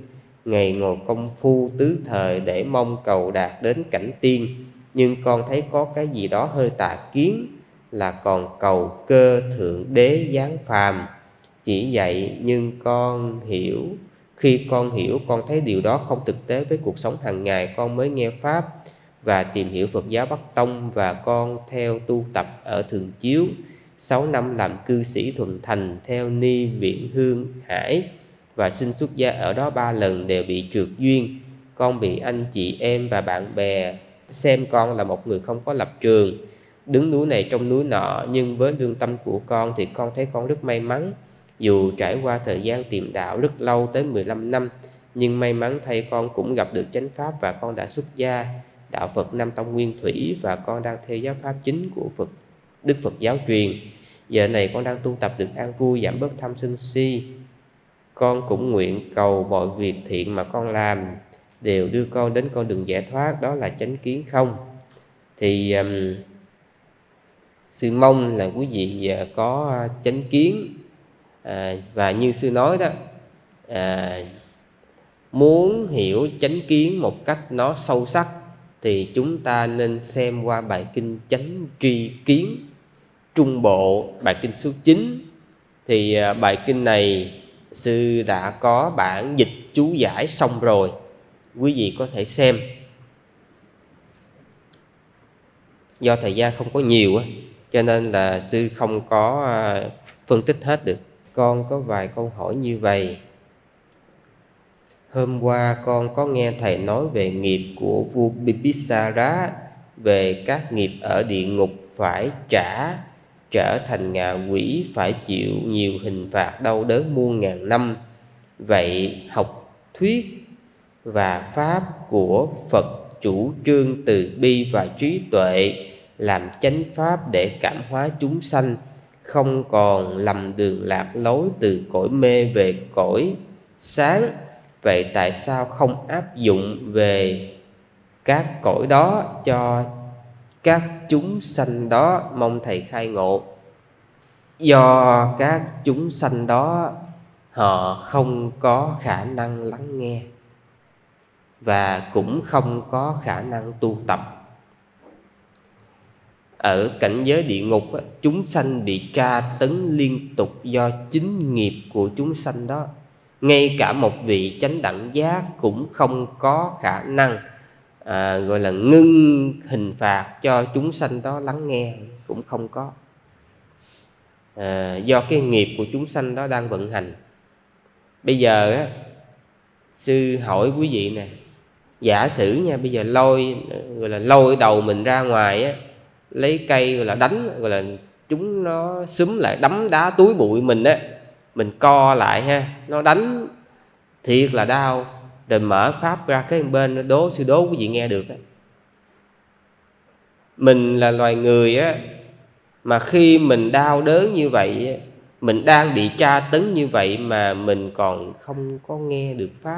ngày ngồi công phu tứ thời để mong cầu đạt đến cảnh tiên, nhưng con thấy có cái gì đó hơi tà kiến, là còn cầu cơ thượng đế giáng phàm. Chỉ vậy nhưng con hiểu, khi con hiểu con thấy điều đó không thực tế với cuộc sống hàng ngày, con mới nghe pháp và tìm hiểu Phật giáo Bắc Tông, và con theo tu tập ở Thường Chiếu 6 năm làm cư sĩ Thuận Thành theo ni viện Hương Hải, và xin xuất gia ở đó 3 lần đều bị trượt duyên. Con bị anh chị em và bạn bè xem con là một người không có lập trường, đứng núi này trong núi nọ, nhưng với lương tâm của con thì con thấy con rất may mắn. Dù trải qua thời gian tìm đạo rất lâu tới 15 năm, nhưng may mắn thay con cũng gặp được chánh pháp và con đã xuất gia đạo Phật Nam Tông Nguyên Thủy, và con đang theo giáo pháp chính của Đức Phật giáo truyền. Giờ này con đang tu tập được an vui, giảm bớt tham sân si. Con cũng nguyện cầu mọi việc thiện mà con làm đều đưa con đến con đường giải thoát, đó là chánh kiến không. Thì sư mong là quý vị có chánh kiến, và như sư nói đó, muốn hiểu chánh kiến một cách nó sâu sắc thì chúng ta nên xem qua bài kinh Chánh Tri Kiến Trung Bộ, bài kinh số 9. Thì bài kinh này sư đã có bản dịch chú giải xong rồi, quý vị có thể xem. Do thời gian không có nhiều cho nên là sư không có phân tích hết được. Con có vài câu hỏi như vậy. Hôm qua con có nghe thầy nói về nghiệp của vua Bibisara, về các nghiệp ở địa ngục phải trở thành ngạ quỷ, phải chịu nhiều hình phạt đau đớn muôn ngàn năm. Vậy học thuyết và pháp của Phật chủ trương từ bi và trí tuệ, làm chánh pháp để cảm hóa chúng sanh, không còn lầm đường lạc lối từ cõi mê về cõi sáng. Vậy tại sao không áp dụng về các cõi đó cho các chúng sanh đó? Mong thầy khai ngộ. Do các chúng sanh đó họ không có khả năng lắng nghe và cũng không có khả năng tu tập. Ở cảnh giới địa ngục, chúng sanh bị tra tấn liên tục do chính nghiệp của chúng sanh đó. Ngay cả một vị chánh đẳng giác cũng không có khả năng gọi là ngưng hình phạt cho chúng sanh đó lắng nghe, cũng không có. Do cái nghiệp của chúng sanh đó đang vận hành. Bây giờ sư hỏi quý vị nè, giả sử nha, bây giờ lôi đầu mình ra ngoài lấy cây gọi là đánh, gọi là chúng nó xúm lại đấm đá túi bụi mình mình co lại nó đánh thiệt là đau, rồi mở pháp ra cái bên sư đố quý vị nghe được Mình là loài người mà khi mình đau đớn như vậy, mình đang bị tra tấn như vậy mà mình còn không có nghe được pháp,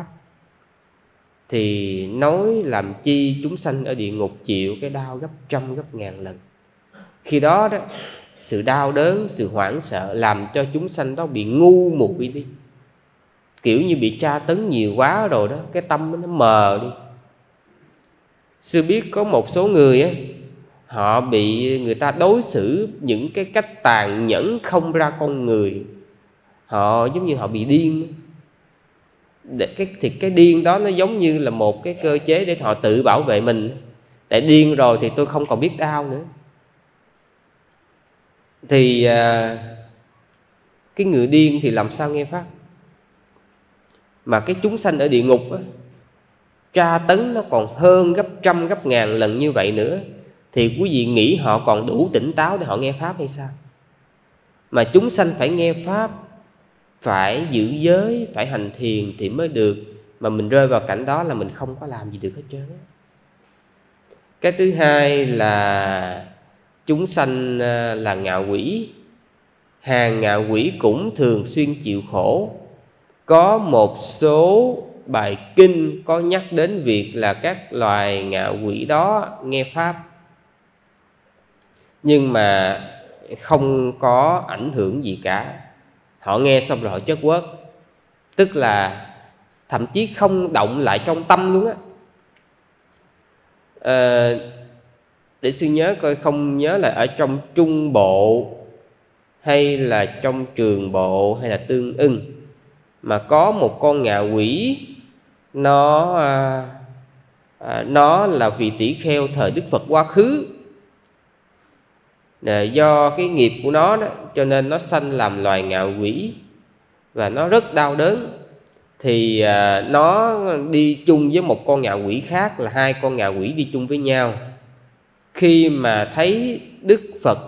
thì nói làm chi chúng sanh ở địa ngục chịu cái đau gấp trăm gấp ngàn lần. Khi đó sự đau đớn, sự hoảng sợ làm cho chúng sanh đó bị ngu muội đi, kiểu như bị tra tấn nhiều quá rồi đó, cái tâm nó mờ đi. Sư biết có một số người họ bị người ta đối xử những cái cách tàn nhẫn không ra con người, họ giống như họ bị điên. Thì cái điên đó nó giống như là một cái cơ chế để họ tự bảo vệ mình. Tại điên rồi thì tôi không còn biết đau nữa. Thì cái người điên thì làm sao nghe pháp? Mà cái chúng sanh ở địa ngục tra tấn nó còn hơn gấp trăm gấp ngàn lần như vậy nữa, thì quý vị nghĩ họ còn đủ tỉnh táo để họ nghe pháp hay sao? Mà chúng sanh phải nghe pháp, phải giữ giới, phải hành thiền thì mới được. Mà mình rơi vào cảnh đó là mình không có làm gì được hết trơn. Cái thứ hai là chúng sanh là ngạ quỷ. Hàng ngạ quỷ cũng thường xuyên chịu khổ. Có một số bài kinh có nhắc đến việc là các loài ngạ quỷ đó nghe pháp, nhưng mà không có ảnh hưởng gì cả. Họ nghe xong rồi họ chất quất. Tức là thậm chí không động lại trong tâm luôn á. Để sư nhớ coi, không nhớ là ở trong trung bộ hay là trong trường bộ hay là tương ưng, mà có một con ngạ quỷ, nó là vị tỷ kheo thời Đức Phật quá khứ. Do cái nghiệp của nó đó, cho nên nó sanh làm loài ngạ quỷ và nó rất đau đớn. Thì nó đi chung với một con ngạ quỷ khác, là hai con ngạ quỷ đi chung với nhau. Khi mà thấy Đức Phật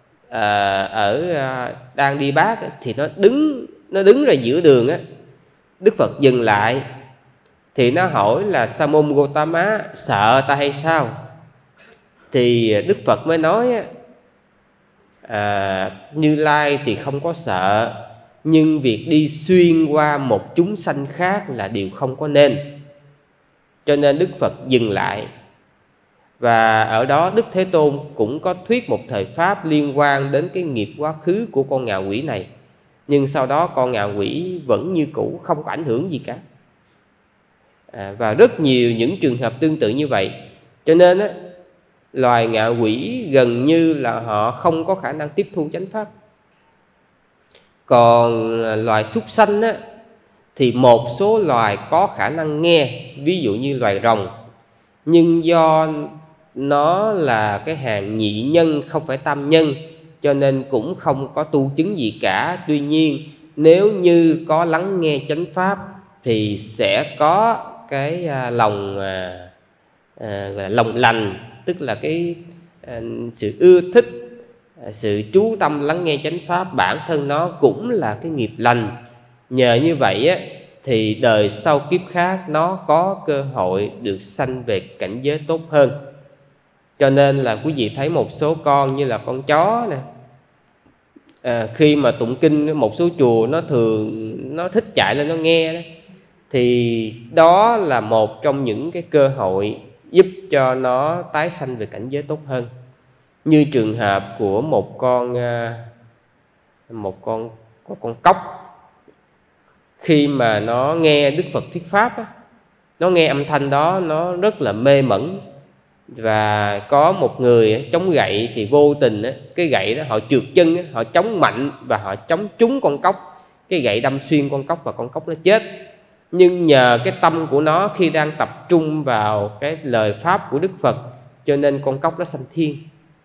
đang đi bát thì nó đứng ra giữa đường á. Đức Phật dừng lại thì nó hỏi là Sa môn Gotama, sợ ta hay sao? Thì Đức Phật mới nói Như Lai thì không có sợ, nhưng việc đi xuyên qua một chúng sanh khác là điều không có nên. Cho nên Đức Phật dừng lại. Và ở đó Đức Thế Tôn cũng có thuyết một thời pháp liên quan đến cái nghiệp quá khứ của con ngạ quỷ này. Nhưng sau đó con ngạ quỷ vẫn như cũ, không có ảnh hưởng gì cả. Và rất nhiều những trường hợp tương tự như vậy. Cho nên loài ngạ quỷ gần như là họ không có khả năng tiếp thu chánh pháp. Còn loài súc sanh thì một số loài có khả năng nghe, ví dụ như loài rồng. Nhưng do nó là cái hàng nhị nhân, không phải tam nhân, cho nên cũng không có tu chứng gì cả. Tuy nhiên nếu như có lắng nghe chánh pháp thì sẽ có cái lòng lành, tức là cái sự ưa thích, sự chú tâm lắng nghe chánh pháp, bản thân nó cũng là cái nghiệp lành. Nhờ như vậy thì đời sau kiếp khác nó có cơ hội được sanh về cảnh giới tốt hơn. Cho nên là quý vị thấy một số con như là con chó nè, khi mà tụng kinh một số chùa nó thích chạy lên nó nghe đó, thì đó là một trong những cái cơ hội giúp cho nó tái sanh về cảnh giới tốt hơn. Như trường hợp của một con cóc, khi mà nó nghe Đức Phật thuyết pháp nó nghe âm thanh đó nó rất là mê mẩn. Và có một người chống gậy thì vô tình cái gậy đó họ trượt chân, họ chống mạnh và họ chống trúng con cóc. Cái gậy đâm xuyên con cóc và con cóc nó chết. Nhưng nhờ cái tâm của nó khi đang tập trung vào cái lời pháp của Đức Phật, cho nên con cóc nó sanh thiên.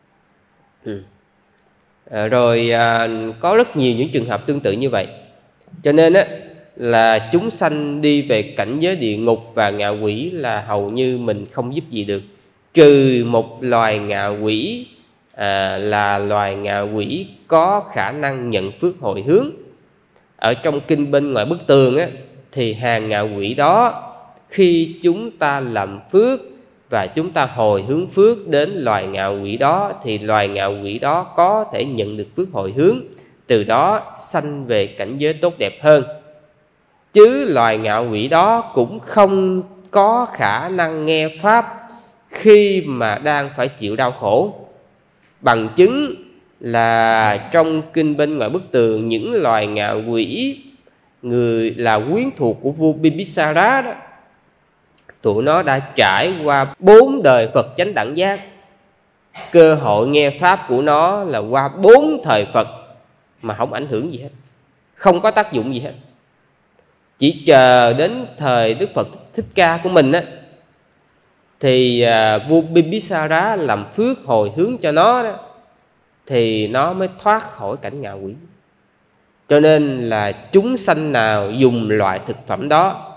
Rồi có rất nhiều những trường hợp tương tự như vậy. Cho nên là chúng sanh đi về cảnh giới địa ngục và ngạ quỷ là hầu như mình không giúp gì được. Trừ một loài ngạ quỷ là loài ngạ quỷ có khả năng nhận phước hồi hướng. Ở trong kinh bên ngoài bức tường thì hàng ngạ quỷ đó, khi chúng ta làm phước và chúng ta hồi hướng phước đến loài ngạ quỷ đó, thì loài ngạ quỷ đó có thể nhận được phước hồi hướng, từ đó sanh về cảnh giới tốt đẹp hơn. Chứ loài ngạ quỷ đó cũng không có khả năng nghe pháp khi mà đang phải chịu đau khổ. Bằng chứng là trong kinh bên ngoài bức tường, những loài ngạ quỷ người là quyến thuộc của vua Bimbisara đó, tụi nó đã trải qua 4 đời Phật chánh đẳng giác. Cơ hội nghe pháp của nó là qua 4 thời Phật mà không ảnh hưởng gì hết, không có tác dụng gì hết. Chỉ chờ đến thời Đức Phật Thích Ca của mình thì vua Bimbisara làm phước hồi hướng cho nó đó, thì nó mới thoát khỏi cảnh ngạ quỷ. Cho nên là chúng sanh nào dùng loại thực phẩm đó.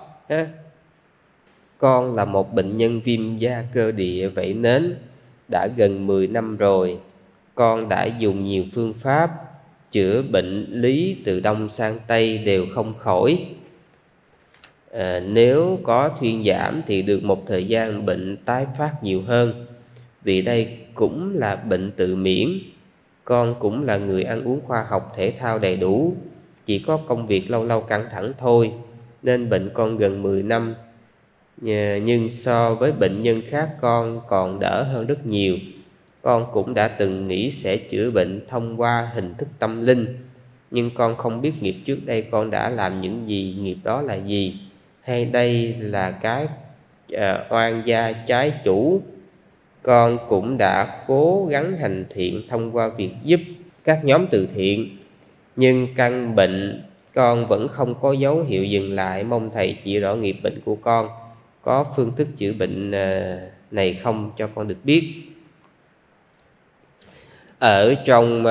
Con là một bệnh nhân viêm da cơ địa vảy nến đã gần 10 năm rồi. Con đã dùng nhiều phương pháp chữa bệnh lý từ Đông sang Tây đều không khỏi. Nếu có thuyên giảm thì được một thời gian bệnh tái phát nhiều hơn. Vì đây cũng là bệnh tự miễn. Con cũng là người ăn uống khoa học, thể thao đầy đủ, chỉ có công việc lâu lâu căng thẳng thôi, nên bệnh con gần 10 năm. Nhưng so với bệnh nhân khác con còn đỡ hơn rất nhiều. Con cũng đã từng nghĩ sẽ chữa bệnh thông qua hình thức tâm linh, nhưng con không biết nghiệp trước đây con đã làm những gì, nghiệp đó là gì. hay đây là cái oan gia trái chủ. Con cũng đã cố gắng hành thiện thông qua việc giúp các nhóm từ thiện, nhưng căn bệnh con vẫn không có dấu hiệu dừng lại. Mong thầy chỉ rõ nghiệp bệnh của con, có phương thức chữa bệnh này không cho con được biết. Ở trong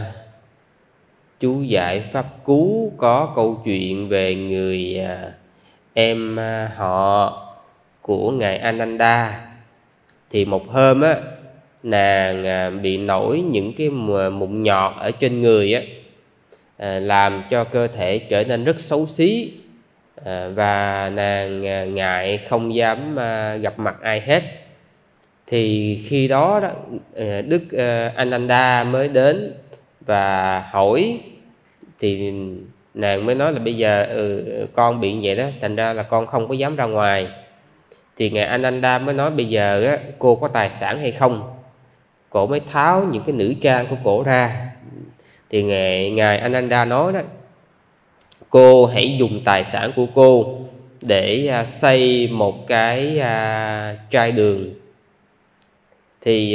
chú giải pháp cú có câu chuyện về người em họ của ngài Ananda. Thì một hôm á, nàng bị nổi những cái mụn nhọt ở trên người á, làm cho cơ thể trở nên rất xấu xí, và nàng ngại không dám gặp mặt ai hết. Thì khi đó đó, Đức Ananda mới đến và hỏi. Thì nàng mới nói là bây giờ con bị như vậy đó, thành ra là con không có dám ra ngoài. Thì ngài Ananda mới nói bây giờ á, cô có tài sản hay không? Cổ mới tháo những cái nữ trang của cổ ra. Thì ngài Ananda nói đó, cô hãy dùng tài sản của cô để xây một cái chai đường. Thì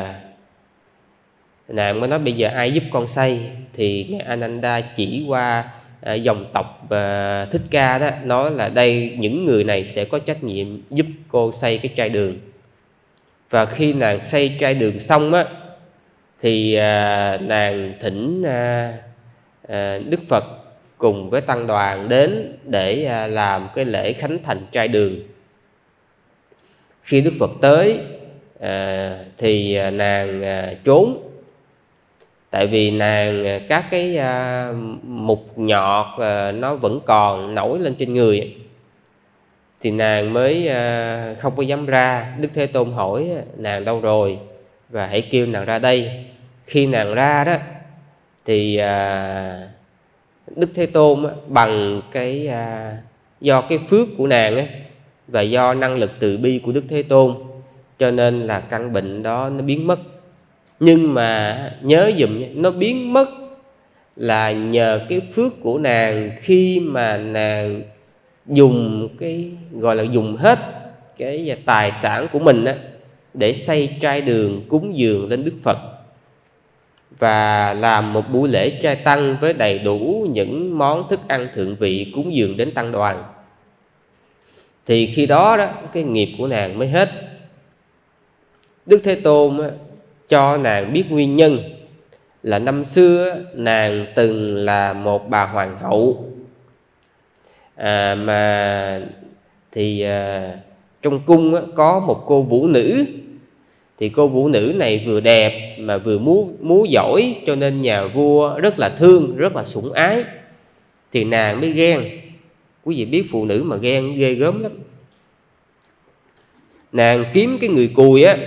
nàng mới nói bây giờ ai giúp con xây? Thì ngài Ananda chỉ qua dòng tộc Thích Ca đó, nói là đây những người này sẽ có trách nhiệm giúp cô xây cái chai đường. Và khi nàng xây chai đường xong á, thì nàng thỉnh Đức Phật cùng với tăng đoàn đến để làm cái lễ khánh thành chai đường. Khi Đức Phật tới thì nàng trốn. Tại vì nàng các cái mụn nhọt nó vẫn còn nổi lên trên người, thì nàng mới không có dám ra. Đức Thế Tôn hỏi nàng đâu rồi và hãy kêu nàng ra đây. Khi nàng ra đó thì Đức Thế Tôn bằng cái do cái phước của nàng và do năng lực từ bi của Đức Thế Tôn, cho nên là căn bệnh đó nó biến mất. Nhưng mà nhớ dùm, nó biến mất là nhờ cái phước của nàng khi mà nàng dùng cái gọi là dùng hết cái tài sản của mình để xây trai đường cúng dường lên Đức Phật, và làm một buổi lễ trai tăng với đầy đủ những món thức ăn thượng vị cúng dường đến tăng đoàn. Thì khi đó đó, cái nghiệp của nàng mới hết. Đức Thế Tôn cho nàng biết nguyên nhân là năm xưa nàng từng là một bà hoàng hậu, trong cung có một cô vũ nữ. Thì cô vũ nữ này vừa đẹp mà vừa múa giỏi, cho nên nhà vua rất là thương, rất là sủng ái. Thì nàng mới ghen. Quý vị biết phụ nữ mà ghen ghê gớm lắm. Nàng kiếm cái người cùi á,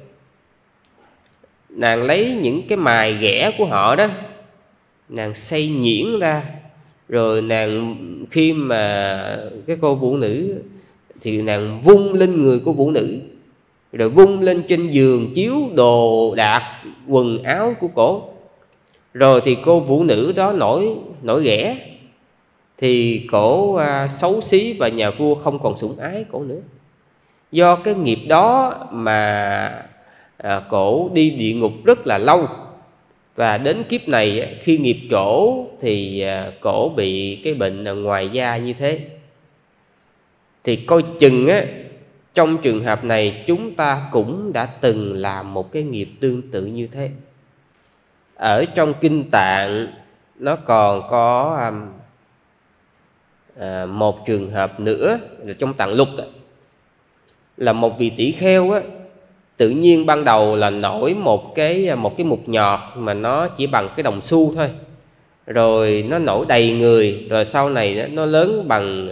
nàng lấy những cái mài ghẻ của họ đó, nàng xay nhuyễn ra. Rồi nàng khi mà cái cô vũ nữ thì nàng vung lên người của vũ nữ, rồi vung lên trên giường chiếu đồ đạc quần áo của cổ. Rồi thì cô vũ nữ đó nổi ghẻ, thì cổ xấu xí và nhà vua không còn sủng ái cổ nữa. Do cái nghiệp đó mà cổ đi địa ngục rất là lâu. Và đến kiếp này khi nghiệp trổ thì cổ bị cái bệnh ngoài da như thế. Thì coi chừng trong trường hợp này chúng ta cũng đã từng làm một cái nghiệp tương tự như thế. Ở trong Kinh Tạng nó còn có một trường hợp nữa là trong Tạng Lục, là một vị tỷ kheo tự nhiên ban đầu là nổi một cái mụn nhọt mà nó chỉ bằng cái đồng xu thôi, rồi nó nổi đầy người, rồi sau này nó lớn bằng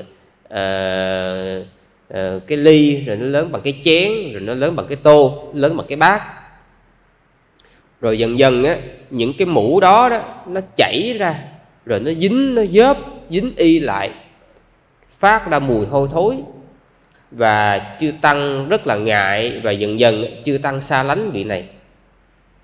cái ly, rồi nó lớn bằng cái chén, rồi nó lớn bằng cái tô, lớn bằng cái bát. Rồi dần dần những cái mũ đó nó chảy ra, rồi nó dính, nó dớp, dính y lại, phát ra mùi hôi thối. Và chư tăng rất là ngại, và dần dần chư tăng xa lánh vị này.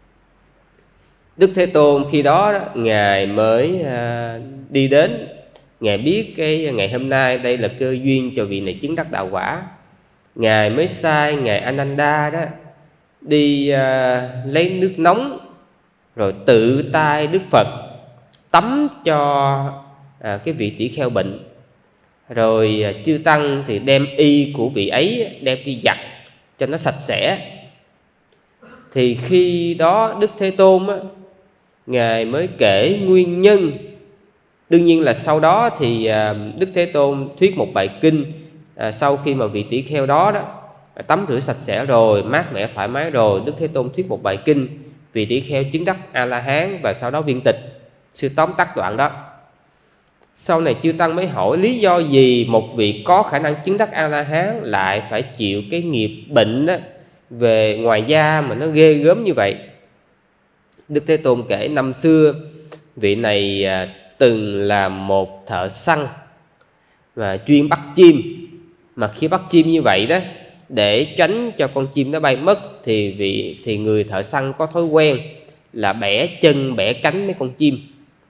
Đức Thế Tôn khi đó, ngài mới đi đến Ngài biết cái ngày hôm nay đây là cơ duyên cho vị này chứng đắc đạo quả. Ngài mới sai Ngài Ananda đó đi lấy nước nóng, rồi tự tay Đức Phật tắm cho cái vị tỷ kheo bệnh. Rồi chư tăng thì đem y của vị ấy đem đi giặt cho nó sạch sẽ. Thì khi đó Đức Thế Tôn á, Ngài mới kể nguyên nhân. Đương nhiên là sau đó thì Đức Thế Tôn thuyết một bài kinh. Sau khi mà vị tỷ kheo đó tắm rửa sạch sẽ rồi, mát mẻ thoải mái rồi, Đức Thế Tôn thuyết một bài kinh, vị tỷ kheo chứng đắc A-la-hán và sau đó viên tịch. Sư tóm tắt đoạn đó. Sau này chư tăng mới hỏi lý do gì một vị có khả năng chứng đắc A-la-hán lại phải chịu cái nghiệp bệnh đó, về ngoài da mà nó ghê gớm như vậy. Đức Thế Tôn kể năm xưa vị này từng là một thợ săn và chuyên bắt chim. Mà khi bắt chim như vậy đó, để tránh cho con chim nó bay mất, thì người thợ săn có thói quen là bẻ chân bẻ cánh mấy con chim.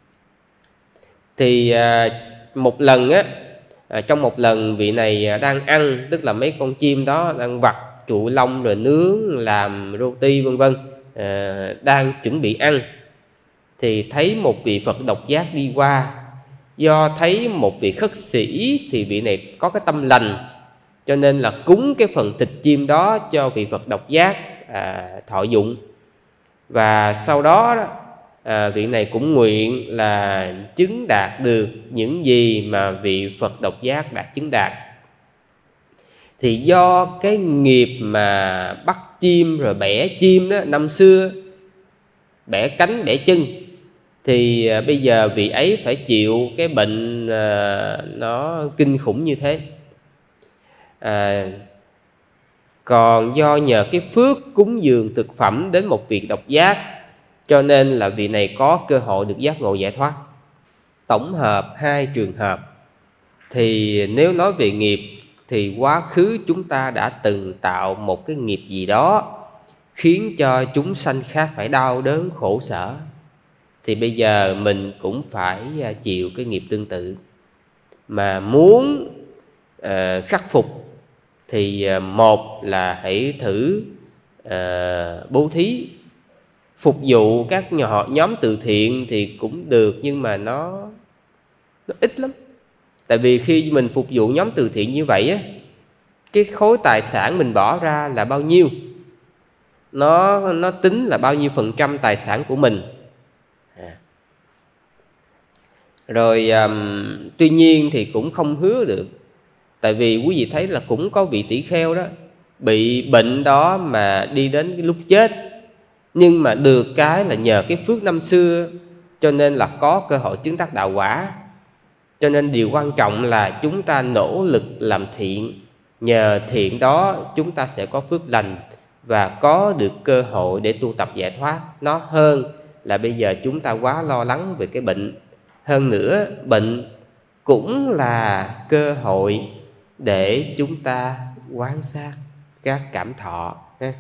Thì một lần trong một lần vị này đang ăn, tức là mấy con chim đó đang vặt trụ lông rồi nướng làm roti vân vân, đang chuẩn bị ăn, thì thấy một vị Phật độc giác đi qua. Do thấy một vị khất sĩ thì vị này có cái tâm lành, cho nên là cúng cái phần thịt chim đó cho vị Phật độc giác thọ dụng. Và sau đó vị này cũng nguyện là chứng đạt được những gì mà vị Phật độc giác đã chứng đạt. Thì do cái nghiệp mà bắt chim rồi bẻ chim đó, năm xưa bẻ cánh bẻ chân, thì bây giờ vị ấy phải chịu cái bệnh nó kinh khủng như thế. Còn do nhờ cái phước cúng dường thực phẩm đến một vị độc giác, cho nên là vị này có cơ hội được giác ngộ giải thoát. Tổng hợp hai trường hợp. Thì nếu nói về nghiệp thì quá khứ chúng ta đã từng tạo một cái nghiệp gì đó khiến cho chúng sanh khác phải đau đớn khổ sở, thì bây giờ mình cũng phải chịu cái nghiệp tương tự. Mà muốn khắc phục thì một là hãy thử bố thí, phục vụ các nhóm từ thiện thì cũng được, nhưng mà nó ít lắm. Tại vì khi mình phục vụ nhóm từ thiện như vậy á, cái khối tài sản mình bỏ ra là bao nhiêu, nó tính là bao nhiêu % tài sản của mình. Rồi tuy nhiên thì cũng không hứa được. Tại vì quý vị thấy là cũng có vị tỷ kheo đó bị bệnh đó mà đi đến cái lúc chết, nhưng mà được cái là nhờ cái phước năm xưa cho nên là có cơ hội chứng đắc đạo quả. Cho nên điều quan trọng là chúng ta nỗ lực làm thiện, nhờ thiện đó chúng ta sẽ có phước lành và có được cơ hội để tu tập giải thoát. Nó hơn là bây giờ chúng ta quá lo lắng về cái bệnh. Hơn nữa, bệnh cũng là cơ hội để chúng ta quan sát các cảm thọ.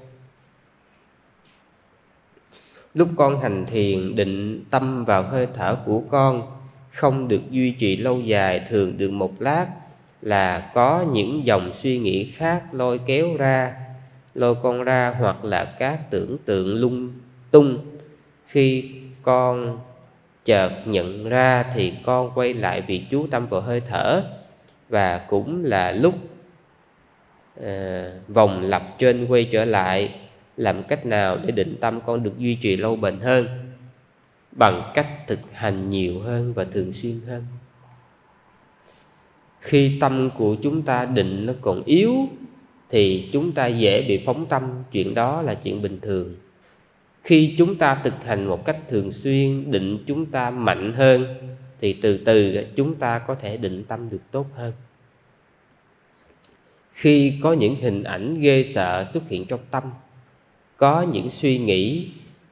Lúc con hành thiền, định tâm vào hơi thở của con không được duy trì lâu dài, thường được một lát là có những dòng suy nghĩ khác lôi kéo ra, lôi con ra, hoặc là các tưởng tượng lung tung. Khi con chợt nhận ra thì con quay lại việc chú tâm vào hơi thở, và cũng là lúc vòng lặp trên quay trở lại. Làm cách nào để định tâm con được duy trì lâu bền hơn? Bằng cách thực hành nhiều hơn và thường xuyên hơn. Khi tâm của chúng ta định nó còn yếu thì chúng ta dễ bị phóng tâm, chuyện đó là chuyện bình thường. Khi chúng ta thực hành một cách thường xuyên, định chúng ta mạnh hơn thì từ từ chúng ta có thể định tâm được tốt hơn. Khi có những hình ảnh ghê sợ xuất hiện trong tâm, có những suy nghĩ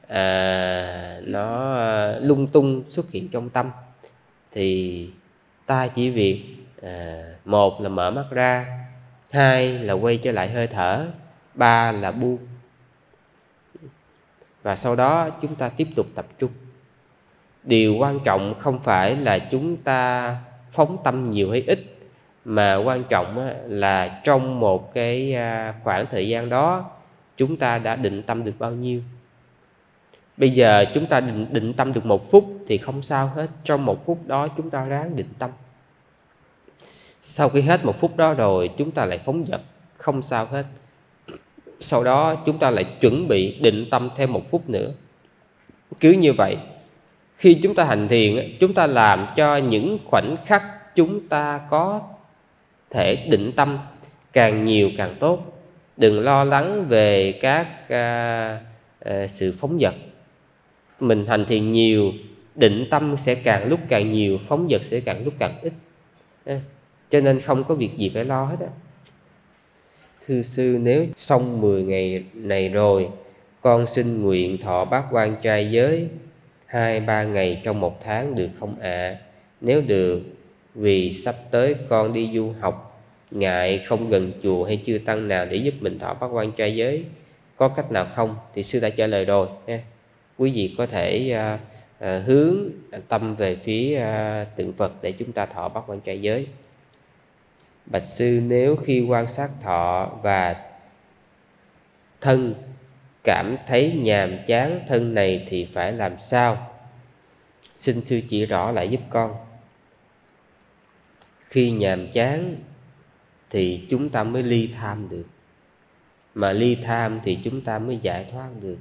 nó lung tung xuất hiện trong tâm, thì ta chỉ việc một là mở mắt ra, hai là quay trở lại hơi thở, ba là buông. Và sau đó chúng ta tiếp tục tập trung. Điều quan trọng không phải là chúng ta phóng tâm nhiều hay ít, mà quan trọng là trong một cái khoảng thời gian đó chúng ta đã định tâm được bao nhiêu. Bây giờ chúng ta định tâm được 1 phút thì không sao hết. Trong 1 phút đó chúng ta ráng định tâm. Sau khi hết 1 phút đó rồi chúng ta lại phóng dật, không sao hết. Sau đó chúng ta lại chuẩn bị định tâm thêm 1 phút nữa. Cứ như vậy, khi chúng ta hành thiền, chúng ta làm cho những khoảnh khắc chúng ta có thể định tâm càng nhiều càng tốt. Đừng lo lắng về các sự phóng dật. Mình hành thiền nhiều, định tâm sẽ càng lúc càng nhiều, phóng dật sẽ càng lúc càng ít. Cho nên không có việc gì phải lo hết á. Thưa sư, nếu xong 10 ngày này rồi, con xin nguyện thọ bát quan trai giới 2-3 ngày trong 1 tháng được không ạ? Nếu được, vì sắp tới con đi du học, ngại không gần chùa hay chư tăng nào để giúp mình thọ bát quan trai giới, có cách nào không? Thì sư đã trả lời rồi nha. Quý vị có thể hướng tâm về phía tượng Phật để chúng ta thọ bát quan trai giới. Bạch sư, nếu khi quan sát thọ và thân cảm thấy nhàm chán thân này thì phải làm sao? Xin sư chỉ rõ lại giúp con. Khi nhàm chán thì chúng ta mới ly tham được, mà ly tham thì chúng ta mới giải thoát được.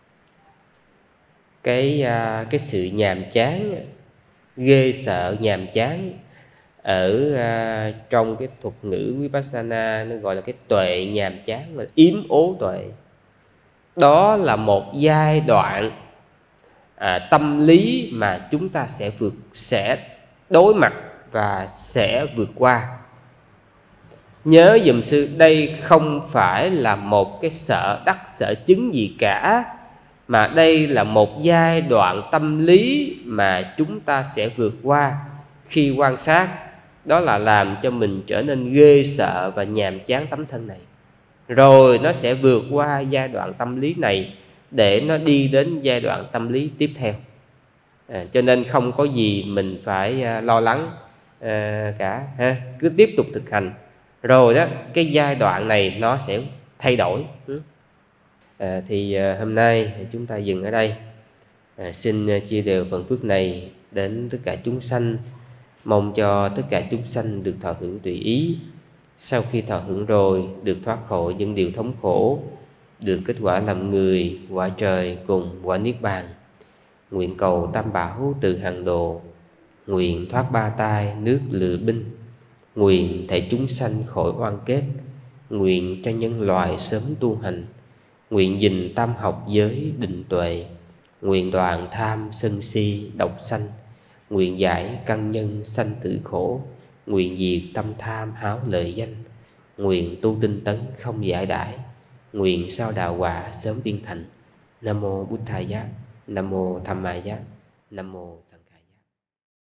Cái sự nhàm chán, ghê sợ nhàm chán, ở trong cái thuật ngữ Vipassana nó gọi là cái tuệ nhàm chán, là yếm ố tuệ. Đó là một giai đoạn tâm lý mà chúng ta sẽ đối mặt và sẽ vượt qua. Nhớ giùm sư, đây không phải là một cái sợ đắc sợ chứng gì cả, mà đây là một giai đoạn tâm lý mà chúng ta sẽ vượt qua khi quan sát. Đó là làm cho mình trở nên ghê sợ và nhàm chán tấm thân này. Rồi nó sẽ vượt qua giai đoạn tâm lý này để nó đi đến giai đoạn tâm lý tiếp theo. Cho nên không có gì mình phải lo lắng cả ha. Cứ tiếp tục thực hành, rồi đó cái giai đoạn này nó sẽ thay đổi. Thì hôm nay chúng ta dừng ở đây. Xin chia đều phần phước này đến tất cả chúng sanh. Mong cho tất cả chúng sanh được thọ hưởng tùy ý. Sau khi thọ hưởng rồi, được thoát khỏi những điều thống khổ, được kết quả làm người, quả trời cùng quả niết bàn. Nguyện cầu Tam Bảo từ hàng độ, nguyện thoát ba tai nước lự binh, nguyện thảy chúng sanh khỏi oan kết, nguyện cho nhân loại sớm tu hành, nguyện gìn tam học giới định tuệ, nguyện đoạn tham sân si độc sanh, nguyện giải căn nhân sanh tử khổ, nguyện diệt tâm tham háo lợi danh, nguyện tu tinh tấn không giải đãi, nguyện sao đào quả sớm viên thành. Nam mô Bụt Thầy Giá, Nam mô Tham Ma Giá, Nam mô